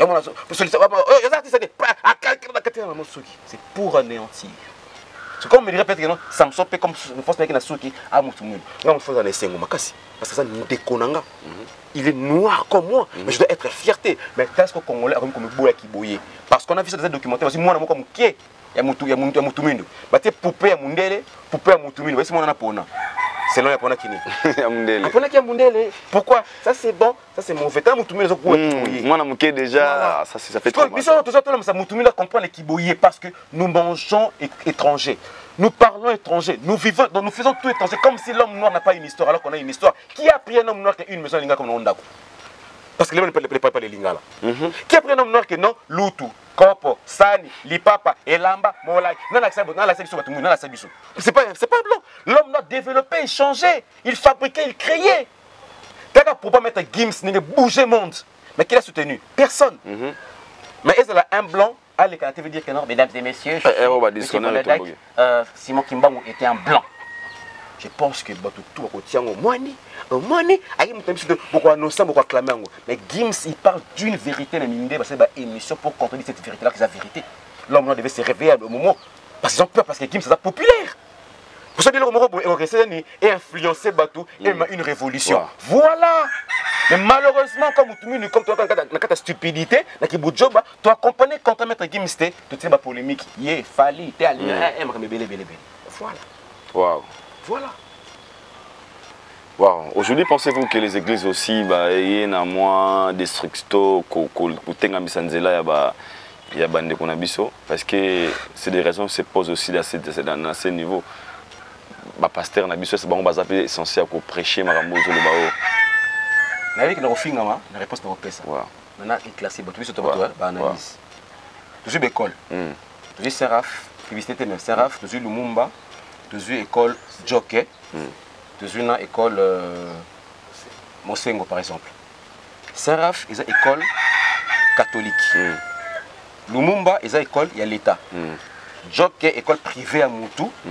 C'est pour anéantir. C'est comme me dirait peut-être que non, Samson peut comme une force avec la souki à Moutoumou. Non, on fait un essai makasi parce que ça nous déconnanga. Il est noir comme moi, mais je dois être fierté. Mais qu'est-ce que Congolais comme comme boya qui boyé parce qu'on a vu ça dans des documentaires aussi moi comme qui il y a Moutou il y a Moutoumou. Bah tu poupée à Mundele, poupée à Moutoumou. Voici moi on a pona. C'est là Yapona Kini. Mundele. Yapona qui a Mundele. Pourquoi? Ça c'est bon, ça c'est mauvais. Quand Moutoumou les autres boyé. Moi on a mouqué déjà, ça ça fait trop mal. Parce que tout ça tout ça Moutoumou là comprend les qui boyé parce que nous mangeons étrangers. Nous parlons étranger, nous vivons, donc nous faisons tout étranger, comme si l'homme noir n'a pas une histoire, alors qu'on a une histoire. Qui a pris un homme noir qui a une maison linga comme Ondako? Parce que les gens ne préparent pas les lingas là. Mm-hmm. Qui a pris un homme noir qui non Lutu, Kopo, Sani, Lipapa, Elamba, Molai, non la Sabiso, non la Sabiso, non la Sabiso. C'est pas, c'est pas blanc. L'homme noir développait, il changeait, il fabriquait, il créait. Quelqu'un pour pas mettre Gims, n'est bouger monde. Mais qui l'a soutenu? Personne. Mm-hmm. Mais est-ce là un blanc? Ah, les caractères veut dire que non, mesdames et messieurs, je euh, Simon Kimbangu était un blanc. Je pense que tout au tient au moini, au moini, beaucoup annoncer, beaucoup acclamer. Mais Gims, il parle d'une vérité, parce que c'est une émission pour contredire cette vérité-là, c'est la vérité. L'homme devait se réveiller au moment, parce qu'ils ont peur, parce que Gims, c'est populaire. Pour ça, le est influencé Batou et une révolution. Voilà. Mais malheureusement, comme tu me comme toi, dans ta stupidité, dans ta job, tu as accompagné contre Maître Gims, tu sais, ma polémique, il fallait, tu es allé, voilà. Waouh. Voilà. Wow. Aujourd'hui, pensez-vous que les églises aussi, bah, il y a moins de stricto, il y a bande qu'on a biso, parce que c'est des raisons qui se posent aussi dans ce niveau. Bah, pasteur na biso c'est bon bah c'est essentiel pour prêcher marambo zo le bao. Na avec na ofinga ma na réponse na opesa. Voilà. Na une classe ba tout ça toi ba analyse. Toujours école. Hmm. Toujours Seraf, publicité même Seraf, toujours Lumumba, toujours école Jockey. Hmm. Toujours na école euh, Mosengo par exemple. Seraf is école catholique. Hmm. Lumumba is école il y a l'état. Hmm. Jockey école privée à Moutou. Hmm.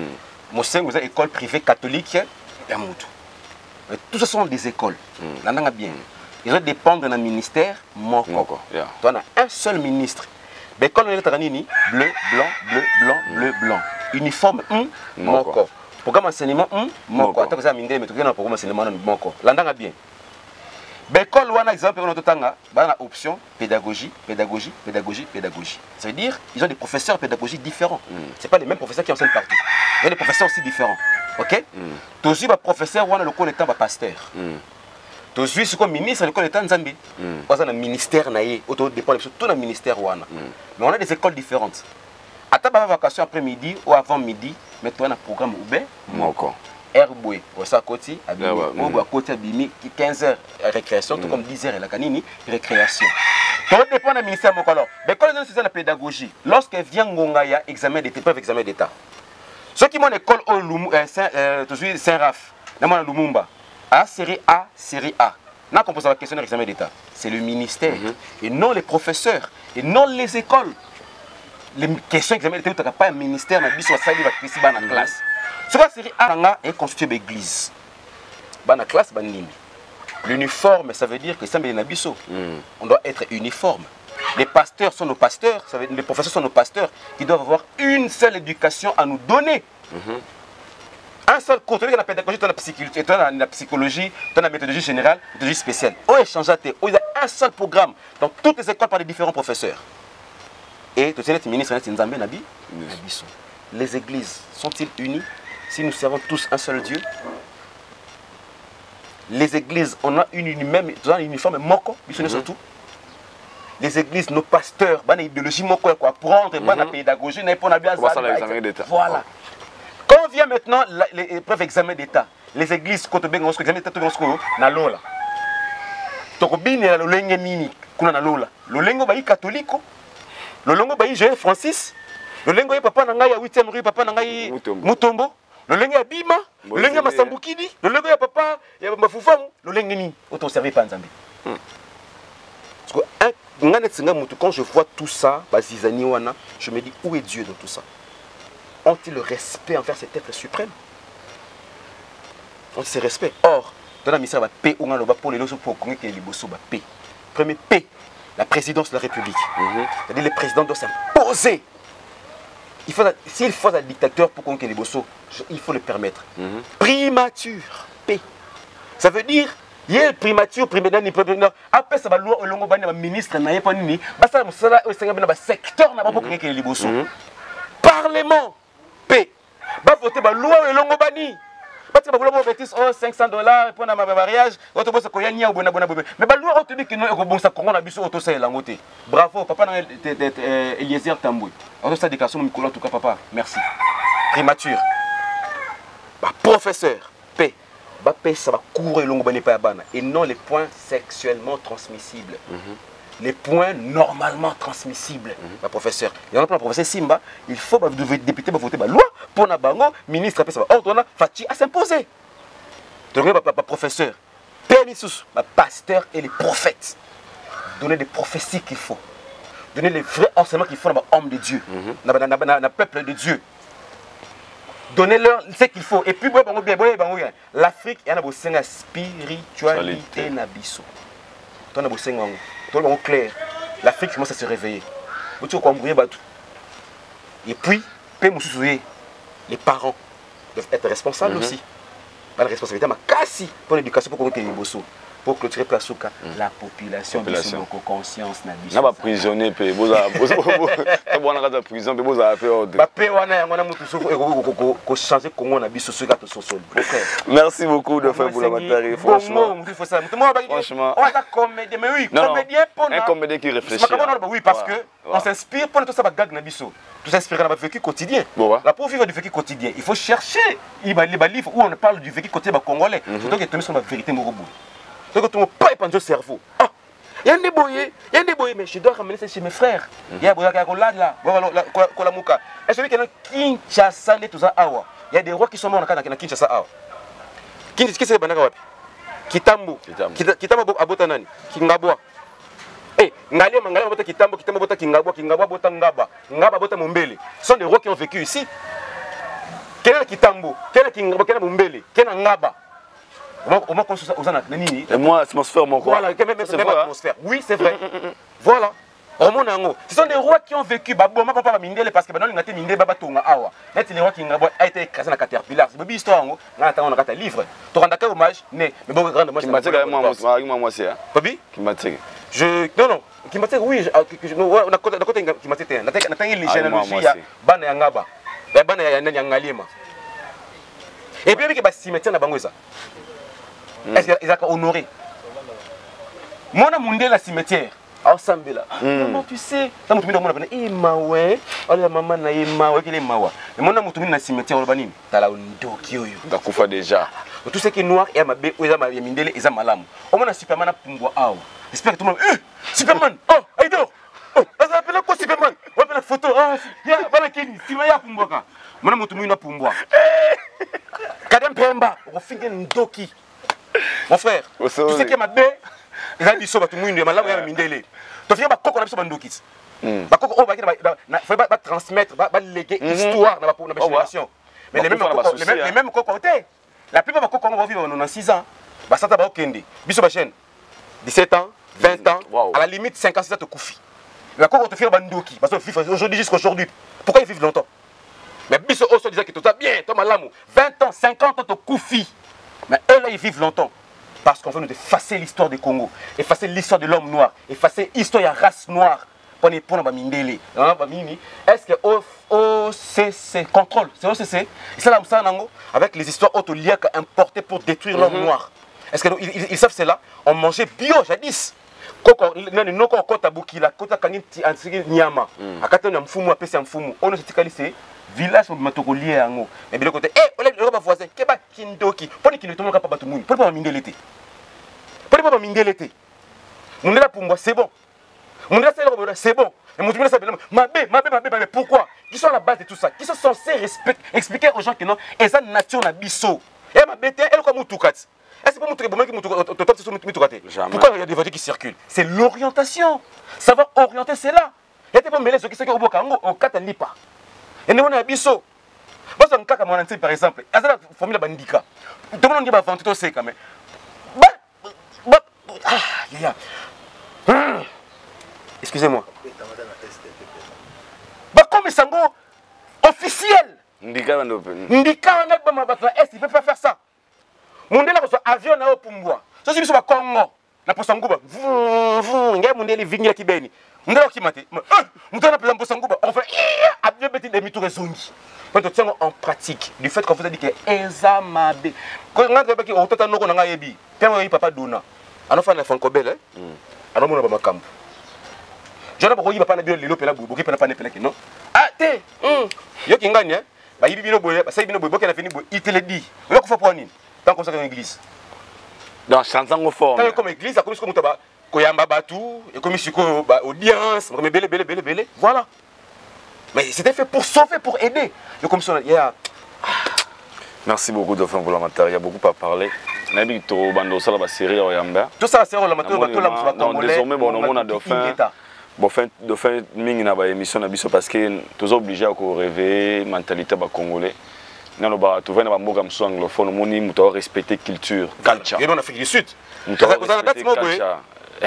Mosengo, c'est une école privée catholique et à Moutou. Tout ça sont des écoles. Là, on a bien. Ils ont dépendre d'un ministère. Moko. Tu as un seul ministre. L'école est bleu, blanc, bleu, blanc, bleu, blanc. Uniforme, hum, moko. Programme enseignement, hum, moko. Attends que ça m'indique, mais tu as un programme enseignement, moko. Là, on a bien. L'école, on a exemple, on a option pédagogie, pédagogie, pédagogie, pédagogie. Ça veut dire qu'ils ont des professeurs de pédagogie différents. Mm. Ce n'est pas les mêmes professeurs qui enseignent partout. Il y a des professeurs aussi différents. Ok? Tu as aussi un professeur, on a le coup d'état pasteur. Tu as aussi ce ministre, le coup d'état Nzambi. On a un ministère, tout le ministère. Mais on a des écoles différentes. À ta vacation après-midi ou avant-midi, mais tu as un programme ouvert. Herboué, au Sakoti, à côté Abimi, quinze heures récréation, tout comme dix heures la canini, récréation. Tout dépend du ministère de l'école. L'école est la pédagogie. Lorsqu'elle vient Ngongaya, examen d'état, peuvent examen d'état. Ceux qui ont l'école au Saint-Raph, dans Lumumba, A, série A, série A. N'a qu'on pose la question de l'examen d'état. C'est le ministère, et non les professeurs, et non les écoles. Les questions d'examen d'état, tu n'as pas un ministère, mais tu as une classe. Ce que la série A est constituée d'église. Dans la classe, l'uniforme, ça veut dire que c'est un biseau. On doit être uniforme. Les pasteurs sont nos pasteurs, ça veut dire, les professeurs sont nos pasteurs, qui doivent avoir une seule éducation à nous donner. Mm-hmm. Un seul cours, tu as la pédagogie, tu as la psychologie, tu as la psychologie, tu as la méthodologie générale, la méthodologie spéciale. On échange, il y a un seul programme dans toutes les écoles par les différents professeurs. Et tu sais, le ministre Nzambe Nabi, les églises sont-ils unies? Si nous servons tous un seul Dieu, les églises, on a une même, un uniforme moko, surtout. Les églises, nos pasteurs, une idéologie moko, quoi, apprendre, une pédagogie, une voilà. Quand on vient maintenant les épreuves d'examen d'État, les églises, quand on vient aux examens d'État, on a lola. Tokobine la lolenge nini, kuna na lola. Lolengo bayi catholique, lolengo bayi Jean Francis, lolengo yi papa na ngai ya huitième rue, papa na ngai Mutombo. Le lengue ya bima, le lengue ya masambukidi, le lengue ya papa, ya mafufamu, le lengue ni auto servi pas Nzambe. Quand je vois tout ça, je me dis où est Dieu dans tout ça? Ont-ils le respect envers cet être suprême? Ont-ils ce respect? Or, dans la mission, paix ou non, pour les lois pour connaître les bossos, paix. Premier paix, la présidence de la République. C'est-à-dire le président doit s'imposer. S'il faut un dictateur pour conquérir les bossos, il faut le permettre. Mm-hmm. Primature, paix. Ça veut dire, il y a primature, primature, après ça va louer le ministre, il n'y a pas de secteur pour conquérir les bossos. Parlement, paix. Va voter, va louer le Longobani. Parce que vous avez cinq cents dollars pour un mariage, mais bravo, papa Eliezer Tambouy. En tout cas, papa, merci. Primature. Professeur, paix. Ça va courir et non les points sexuellement transmissibles. Les points normalement transmissibles. Mm-hmm. Professeur, il y a un professeur Simba, il faut que le député voter la loi pour la bango, ministre après ça va ordonner Fati à s'imposer. Donc le professeur, pénissus, pasteur et les prophètes. Donner des prophéties qu'il faut. Donner les vrais enseignements qu'il faut dans l'homme de Dieu, dans le peuple de Dieu. Donnez-leur ce qu'il faut. Et puis, l'Afrique, il y a une spiritualité. Tout le monde clair. L'Afrique commence à se réveiller. Et puis, les parents doivent être responsables mm-hmm. aussi. La responsabilité, mais pour l'éducation, pour que les bossos, pour clôturer Plasuka, mm. la population, population. De conscience, n'a pas prisonnier, pe vous avez bon à la prison, pe vous avez peur. Ba pe wana ngona mutu sofu ko ko changer Congo na biso soka to sosol. Merci beaucoup de faire pour la matériel franchement. Franchement. On va comédien mais oui, comédien pour un comédien qui réfléchit. Oui parce que on s'inspire pour tout ça ba gag na biso. Tout s'inspirer dans le vécu quotidien. La pour vivre du vécu quotidien, il faut chercher il va les livres où on parle du vécu quotidien congolais. Faut donc tomber sur la vérité morobo. Donc tu ne pas épancher le cerveau. Ah, il y a un débrouillé, il y a un débrouillé, mais je dois ramener ça chez mes frères. Il y a un débrouillé là, là, Kolamuka. Et celui qui est dans Kinshasa, il y a des rois qui sont morts dans Kinshasa. Qu'est-ce que c'est que Kitambo, Kitambo Abotanani, Kingabwa. Eh, Ngalé, Mangala, Bota Kitambo, Kitambo, Bota Kingabwa, Kingabwa, Bota Ngaba, Ngaba, Bota Mombele. Ce sont des rois qui ont vécu ici. Quel qui tambo, quel qui ngaba, mumbele, quel ngaba. On m'a construit aux années. Et moi, atmosphère, mon quoi. Voilà, même atmosphère. Oui, c'est vrai. Voilà. Ce sont des rois qui ont vécu. Babo, ma papa mindele parce que maintenant il a été mindé baba tonga awa. Net les rois qui a été écrasé dans la caterpillar. C'est une histoire. On a on a un livre. Tu rends un hommage, mais mais bon grand hommage. Qui m'a dit quand même moi moi moi c'est. Babi? Qui m'a dit. Je non non. Qui m'a dit oui. On a côté côté qui m'a dit. On a on a une généalogie. Bana yangaba. Bana yangalima. Et puis avec les cimetières na bango ça. Est-ce qu'ils ont honoré? Moi, je suis la cimetière. Ensemble là. Maman, tu sais, quand tu me dis, il m'a ouais, oh la maman na il m'a ouais, qu'il est m'a ouais. Mais moi, je suis la cimetière au Banim. T'as la Ndokyo. T'as couffé déjà. Tout ce qui est noir et ma bé, ou ils ont ma mindele, ils ont ma lame. Au moins, Superman a pumbo ah. J'espère que tout le monde, Superman, oh, Aïdo, oh, ça s'appelle quoi Superman? On appelle la photo, ah, ya, voilà qui, si moi ya pumbo ka. Moi, je suis la pumbo. Kadem Pemba, on fait un Ndoki. Mon frère, tu sais qu'il y a ma bé, ils ont dit ça, tout le monde, ma lame est mindele. Tu fais un coco, on a besoin de Ndokis. Il faut transmettre, léguer l'histoire dans la génération. Mais les mêmes cocos, la plupart des cocos, on va vivre dans six ans. Ça va au Kendi. Biso Bachen, dix-sept ans, vingt ans, à la limite cinq ans, c'est ça te koufi. La coco te fait un Ndoki, parce que aujourd'hui jusqu'à aujourd'hui, pourquoi ils vivent longtemps? Mais Biso Oso disait que tout ça bien, toi malamu, vingt ans, cinquante ans, te koufi. Mais eux là, ils vivent longtemps. Parce qu'on veut nous effacer l'histoire du Congo, effacer l'histoire de l'homme noir, effacer l'histoire de la race noire. Pour les pour mindele. Est-ce que O C C contrôle? C'est O C C. C'est là avec les histoires autoliaques importées pour détruire l'homme noir. Est-ce qu'ils ils savent cela? On mangeait bio jadis. Koko, non koko kota bukila, kota kaniti ansigi nyama. Akata na mfumu apesi ya mfumu. Ono setikali c'est village matokolié yango. Mais bien côté, eh, on est le voisin, keba kindoki. Poni kino tomoka pa batu muni. Poni pa mindelete. Poni pa mindelete. Mundela pour moi c'est bon. Mundela c'est bon. Et mon Dieu, ça mabé, mabé, mabé, mais pourquoi? Qui sont à la base de tout ça? Qui sont censés expliquer aux gens que non, et ça nation na biso. Et mabé, elle comme mutukat. Est-ce que pour moi qui pourquoi il y a des voitures qui circulent? C'est l'orientation. Savoir orienter, c'est là. Il y a des gens qui sont au Bokango, au Katalipa. Et nous on a biso. Moi, c'est un cas comme on par exemple. Il y a la famille bandika. Tout le monde dit que c'est tout ça quand même. Ah, excusez-moi. Bah comme Sango officiel. Ndika Ndika est il peut pas faire ça. Mondela ko avion na opumbwa. So si biso ba Congo na posanguba. Ngai mondeli vingi ki beni. Ndela ki mate. Mutana pesa posanguba. On fait avion beti de mitu rezongi. Quand tu tiens en pratique du fait qu'on vous a dit que ezamabe. Quand on a dit que on tata noko na ngai yebi. Tellement il papa dona. Alors fa na fankobel hein. Alors mona ba makambo. Je ne sais pas si vous avez dit que non. Ah, t'es. Yo qui gagne, hein. Bah, il y a des gens qui ont fini, il te le dit. Il faut faire une tant qu'on s'est dans l'église. Dans chanson forme. Tant comme église, ça commence comme ça. Koyamba Batou, et comme ici, audience, mais belle, belle, belle, belle. Voilà. Mais c'était fait pour sauver, pour aider. Le commission, yeah. Merci beaucoup, Dauphin, pour la matière. Il y a beaucoup à parler. Nabi to bando sala ba série oyamba. Tout ça c'est la matière bato la musuba congolais. Désormais bon on a Dauphin. Dauphin Dauphin mingi na ba émission na biso parce que tous obligés à ko rêver mentalité ba congolais. Nano ba to vena ba mboka mso anglophone moni muto respecter culture, culture. Et en Afrique du Sud. Muto respecter culture.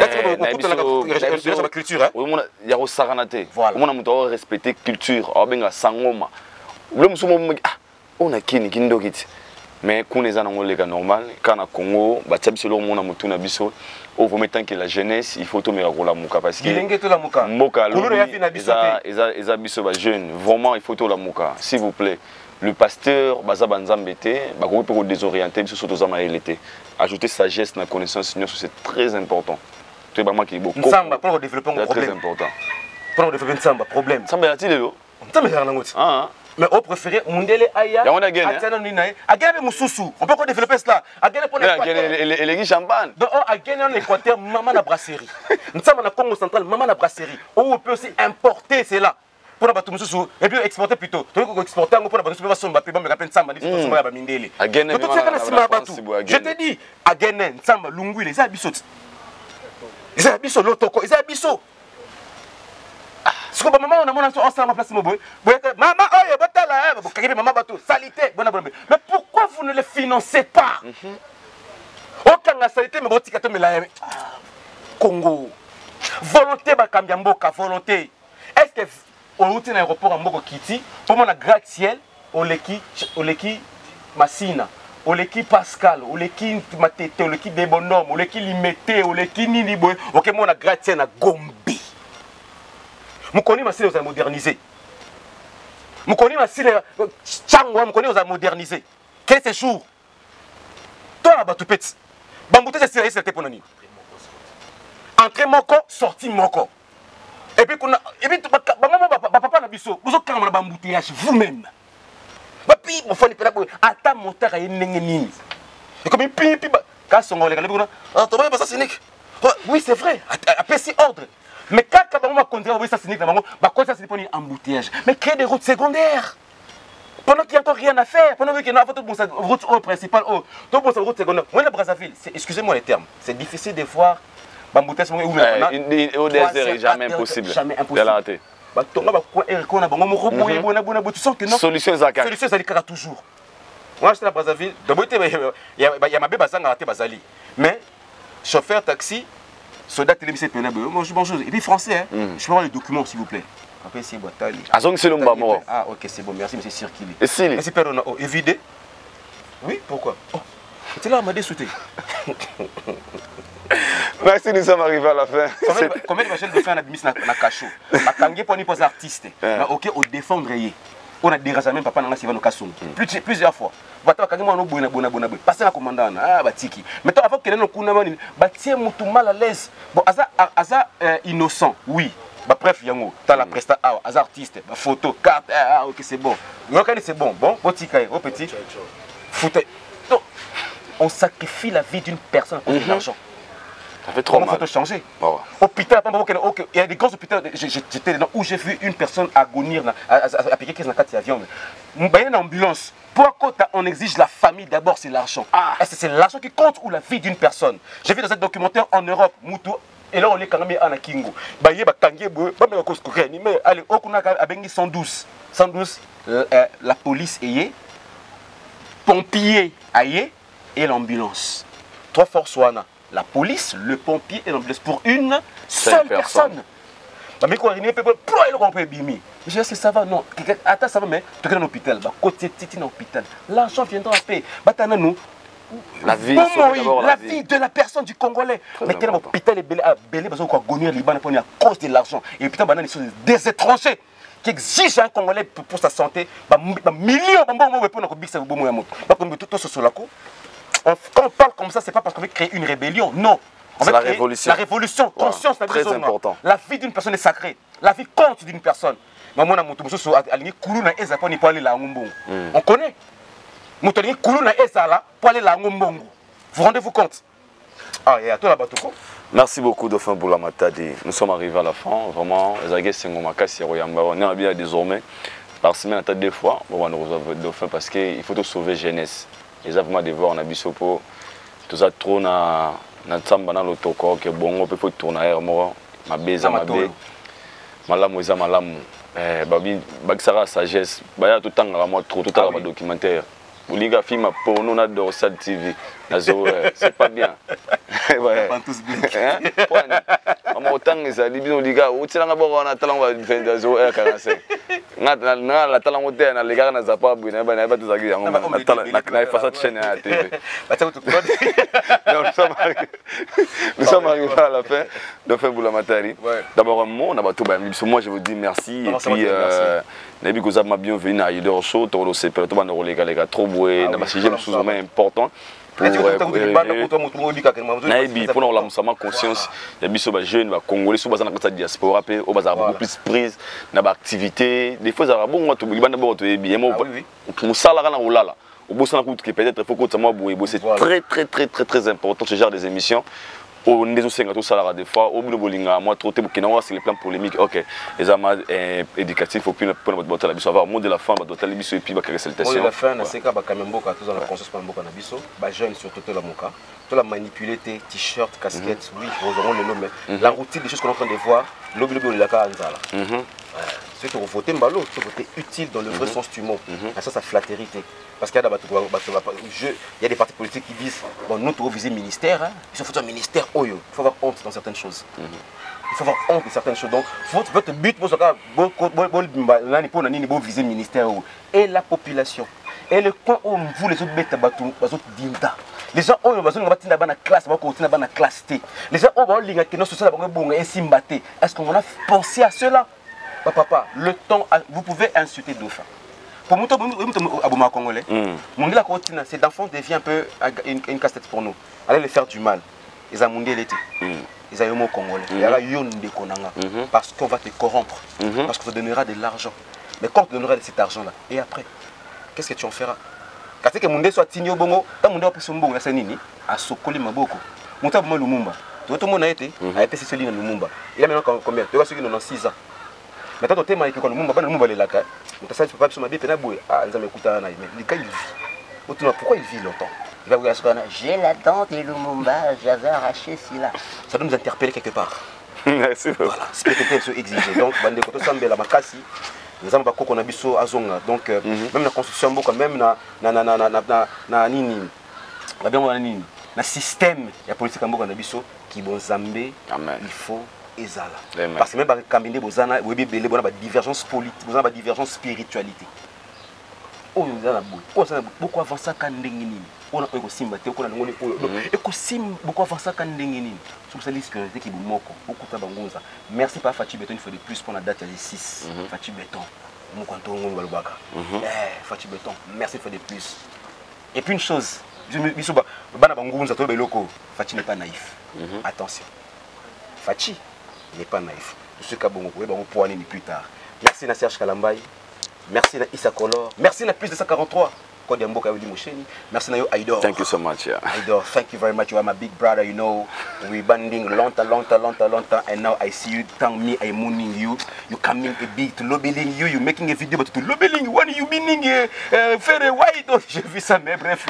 La culture hein. Il y a au saranate. On a muto respecter culture, obenga sangoma. Le muso mo ah on a kini kindo kiti. Mais quand les gens ont les normal, quand au Congo, bah tu sais le monde a monté na biso, au vous mettant que la jeunesse, il faut tout mettre la muka parce que muka les les biso ba jeunes, vraiment il faut tout la muka. S'il vous plaît, le pasteur baza banzambete, ba ko peut désorienter biso surtout za maélité. Ajouter sagesse na connaissance seigneur, c'est très important. Tu es vraiment qui beaucoup. Samba pour développer un problème. Très important. Pour développer un samba problème. Samba ya tilo. Samba ya ngoti. Ah. Mais au préféré, Mundele Aya, on peut développer cela. Les champagne. Donc, à gagner en Équateur, maman la brasserie. Nous sommes en Congo central, maman la brasserie. On peut aussi importer cela. Pour la bateau, et puis exporter plutôt. Tu veux exporter pour la bateau, tu vas se battre, mais après, ça m'a dit que tu vas Mindele. Je te dis, à gagner, Samba, Lungu, les abissot. Les abissot, l'otoko, les abissot. Ce que maman on a mon enfant ensemble en place mo boy. Maman oh botala eh kakebe maman bateau salité bona bona. Mais pourquoi vous ne les financez pas? Aucun la salité mais botika to mela Congo. Volonté bakambia mboka volonté. Est-ce que au route na aéroport en Mboko Kiti pour mon gratte-ciel oleki oleki Masina oleki Pascal oleki Matete oleki Debonhomme oleki Limete oleki nini boy OK mon gratte-ciel na Gombi. Mukoni masile vous a modernisé. Mukoni masile changwa mukoni vous a modernisé. Quel ce jour? Toi là batu petit. Bambouté c'est sérieux c'était pour nani. Entrée moko, sortie moko. Et puis qu'on a et puis papa na biso, vous avez quand bambouteillage vous-même. Papi mon fond pela ata moteur ay ndenge nini. Et comme pi pi ka songo le kala ah to ba ça cynique. Oui, c'est vrai. A petit ordre. Mais quand on va conduire, oui, ça c'est unique, ça c'est pour un embouteillage. Mais créer des routes secondaires. Pendant qu'il n'y a rien à faire, pendant qu'il y a une route principale, donc pour cette route secondaire, moi, le Brazzaville, excusez-moi les termes, c'est difficile de voir l'embouteillage. Au désert, jamais impossible. Jamais impossible. Tu sens que non. Solution Zaka. Solution Zaka toujours. Moi, j'étais à Brazzaville, il y a ma bébé à Bazali. Mais, chauffeur taxi, soldat télévisé bonjour bonjour et puis français hein. Mm. Je peux voir les documents s'il vous plaît. Après c'est Boitali. Azong c'est l'omba mort. Ah OK c'est bon merci monsieur Cirkili. Et si et c'est perdona oh évidé. Oui pourquoi? Oh. Tu là m'a dessouté. Merci nous sommes arrivés à la fin. Combien de machines de faire na bimis na na cachot. Ba kangé pour ni pos artiste. Mais OK au défendre yé. On a dérangé même papa nanga Sivano Kasum. Plusieurs fois. Bata kangé mo bona bona bona. Passer la commandant ah batiki. Maintenant avant que nous kuna mani batie mutu mal à l'aise. Bon aza aza innocent. Oui. Bah bref yango, t'as la presta ah aza artiste, bah photo, carte ah OK c'est bon. Donc c'est bon. Bon, botika au petit. Foutez. Donc on sacrifie la vie d'une personne pour de l'argent. Ça fait trop mal. Il faut changer. Oh. Hôpital, il y a des grands hôpitaux. J'étais là où j'ai vu une personne agonir, à piquer dans quatre avions. Il y a une ambulance. Pourquoi on exige la famille d'abord, c'est l'argent. Ah. Est-ce que c'est l'argent qui compte ou la vie d'une personne? J'ai vu dans un documentaire en Europe, Moutou, et là on est quand même à Kingo. Allez, on a cent douze. cent douze, la police est pompier aïe et l'ambulance. Trois forces wana. La police, le pompier et l'ambulance pour une seule personne. Mais quoi, il n'y a pas de problème. Je dis, ça va, non. Attends, ça va, mais tu es dans l'hôpital. Côté titi dans l'hôpital. L'argent viendra en paix. La vie, la vie de la personne du Congolais. Mais tu es dans l'hôpital et belé, parce qu'on va gagner Liban à cause de l'argent. Et putain, ils sont des étrangers qui exigent un Congolais pour sa santé. Millions de personnes. Quand on parle comme ça, c'est pas parce qu'on veut créer une rébellion, non. On veut la créer révolution. La révolution, wow. Conscience, la très important. La vie d'une personne est sacrée. La vie compte d'une personne. On connaît. Vous rendez-vous compte? Ah, et à toi là-bas, tout. Merci beaucoup, Dauphin Boula Matadi. Nous sommes arrivés à la fin. Vraiment, on est bien désormais. Par semaine, on a deux fois. On va nous rejoindre Dauphin parce qu'il faut tout sauver jeunesse. Les avons de voir on a bisopo tout ça trop na na tsamba na lotoko que bongo peut faut tourner air mo ma beza ma be malamu eza malamu eh babi bakisara sagesse baya tout tanga moi trop tout à documentaire Bouliga film porno na Dorsal T V nazo c'est pas bien ouais tous bien maman autant ça libino liga otilanga boko na talanga vingt nazo quarante-cinq na na la talanga hotel na liga na zapa bu na ba na ba tuzaki yango na talanga na façade chaîne à T V nous sommes arrivés à la fin de faire Boula Matadi. D'abord un mot, moi je vous dis merci et puis Nabi Goza m'a bienvenue à Idor Show, Toro Sepel, Toba no les gars trop boué, na sujet sous important. Nabi pour la musama conscience, il y a biso ba jeune ba congolais sous bazana kata diaspora pe au bazar beaucoup plus prise na ba activité, des fois ça bon to libanda bo to bien mo musala kana ulala. Au bout de peut-être faut que moi c'est très très très très très important ce genre des émissions. Au niveau de tout ça des fois au bout de moi trop c'est les plans polémiques ok les amas éducatifs faut plus pour notre la biso avoir mot de la fin doit aller biso et puis ba salutation. Mot de la fin na seka ba kamemboka tous dans la conscience pour mboka na biso ba jeune surtout la moka tout la manipuler tes t-shirts casquettes oui nous aurons le nom mais la routine des choses qu'on est en train de voir lobby lobby la ka nzala Ceux qui ont voté Mbalo, qui ont voté utile dans le vrai sens du mot. Ça, ça flatterie. Parce qu'il y a des partis politiques qui disent bon, nous, tu viser ministère, il faut faire un ministère. Il faut avoir honte dans certaines choses. Il faut avoir honte de certaines choses. Donc, votre but, pour viser le ministère. Et la population. Et le coin où vous, les autres bêtes, les gens ont besoin de la classe, la classe T. Les gens ont besoin de la classe T. Est-ce qu'on a pensé à cela? Papa, le temps, vous pouvez insulter Dauphin. Pour moi, Abouma Congolais, c'est d'enfant devient un peu une, une casse-tête pour nous. Allez les faire du mal. Ils ont mondé l'été. Ils ont eu mot Congolais. Il y a eu des Konanga. Parce qu'on va te corrompre. Parce qu'on te donnera de l'argent. Mais quand on te donnera cet argent-là, et après, qu'est-ce que tu en feras? Quand tu es soit tigné au bongo, tu as mondé au Pissumbo, c'est nini, à Sokoli Maboko. Monta Bouma Lumumba. Tout le monde a été, a été Céline Lumumba. Il a maintenant combien? Tu vois ceux qui ont six ans. Maintenant, tu es marié avec Lumumba, Lumumba est là. Tu sais, tu peux pas sur ma vie, tu ah, ils ont écouté un aïe. Mais le gars, il vit. Pourquoi il vit longtemps? Il va vous dire, j'ai la dent de Lumumba, j'avais arraché celui-là. Ça doit nous interpeller quelque part. Merci. Voilà, c'est peut-être ce exigé. Donc, Bande Koto Sambe, la Makassi. Nous avons beaucoup de choses à Zonga. Donc, euh, mm -hmm. même la construction, même na na na na na na na nini, na bien na nini, na système, il y a politique ambo na biso qui bon Zambé. Il faut ezala. Parce que même dans le cabinet bozana, oui bébé, bon na divergence politique, bozana ba divergence spiritualité. Oh nous avons beaucoup. Oh ça beaucoup avancer quand ndengini. On a eko simba te ko na ngoni ko. Eko sim beaucoup avancer quand ndengini. Sur cette liste qui est beaucoup beaucoup tabangoza. Merci pas Fachi Beton, il faut de plus pour la date les six. Fachi Beton. Mon canton Walbaka. Eh Fachi Beton, merci il faut de plus. Et puis une chose, je me dis bana bangoza to beloko. Fachi n'est pas naïf. Attention. Fachi n'est pas naïf. Ce kabongo ko ba ko poani ni plus tard. Merci na Serge Kalambay. Merci na Issa Color. Merci na plus de cent quarante-trois. Merci Nayo Aidor. Thank you so much. Yeah. Aidor, thank you very much. You are my big brother. You know, we banding longtemps, longtemps, longtemps, longtemps, and now I see you. Thank me, I'm mooning you. You coming a big to lobbying you. You making a video, but to lobbying, what are you meaning? Uh, uh, very white. Oh, j'ai vu ça, mais bref.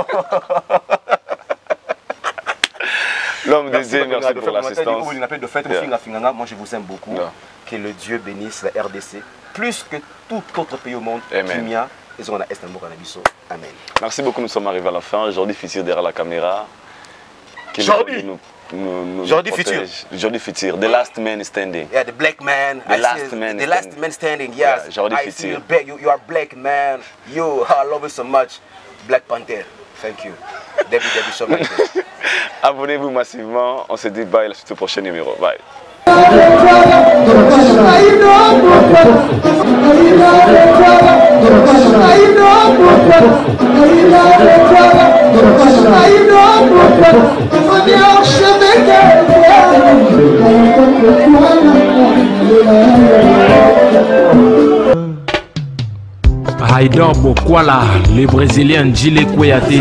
L'homme des dieux, merci pour l'assistance. Moi, je vous aime beaucoup. Yeah. Que le Dieu bénisse la R D C plus que tout autre pays au monde. Amen. Amen. Merci beaucoup, nous sommes arrivés à la fin. Jordi Futur derrière la caméra. Jordi Jordi Futur. Jordi Futur, the last man standing. Yeah, the black man. The I last man The standing. last man standing, yes. Yeah, Jordi I Futur. You, you are black man. You, I love you so much. Black Panther. Thank you. David, David, so much. Abonnez-vous massivement. On se dit bye à la suite au prochain numéro. Bye. Haïdor Bokwala, le Brésilien Djile Kouyaté.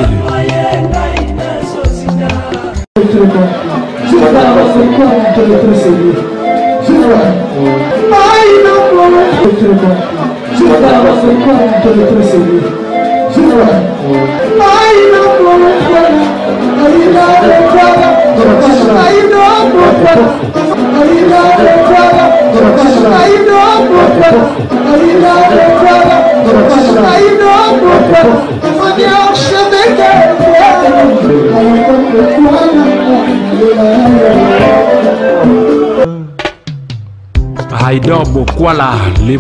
Haïdor Bokwala, le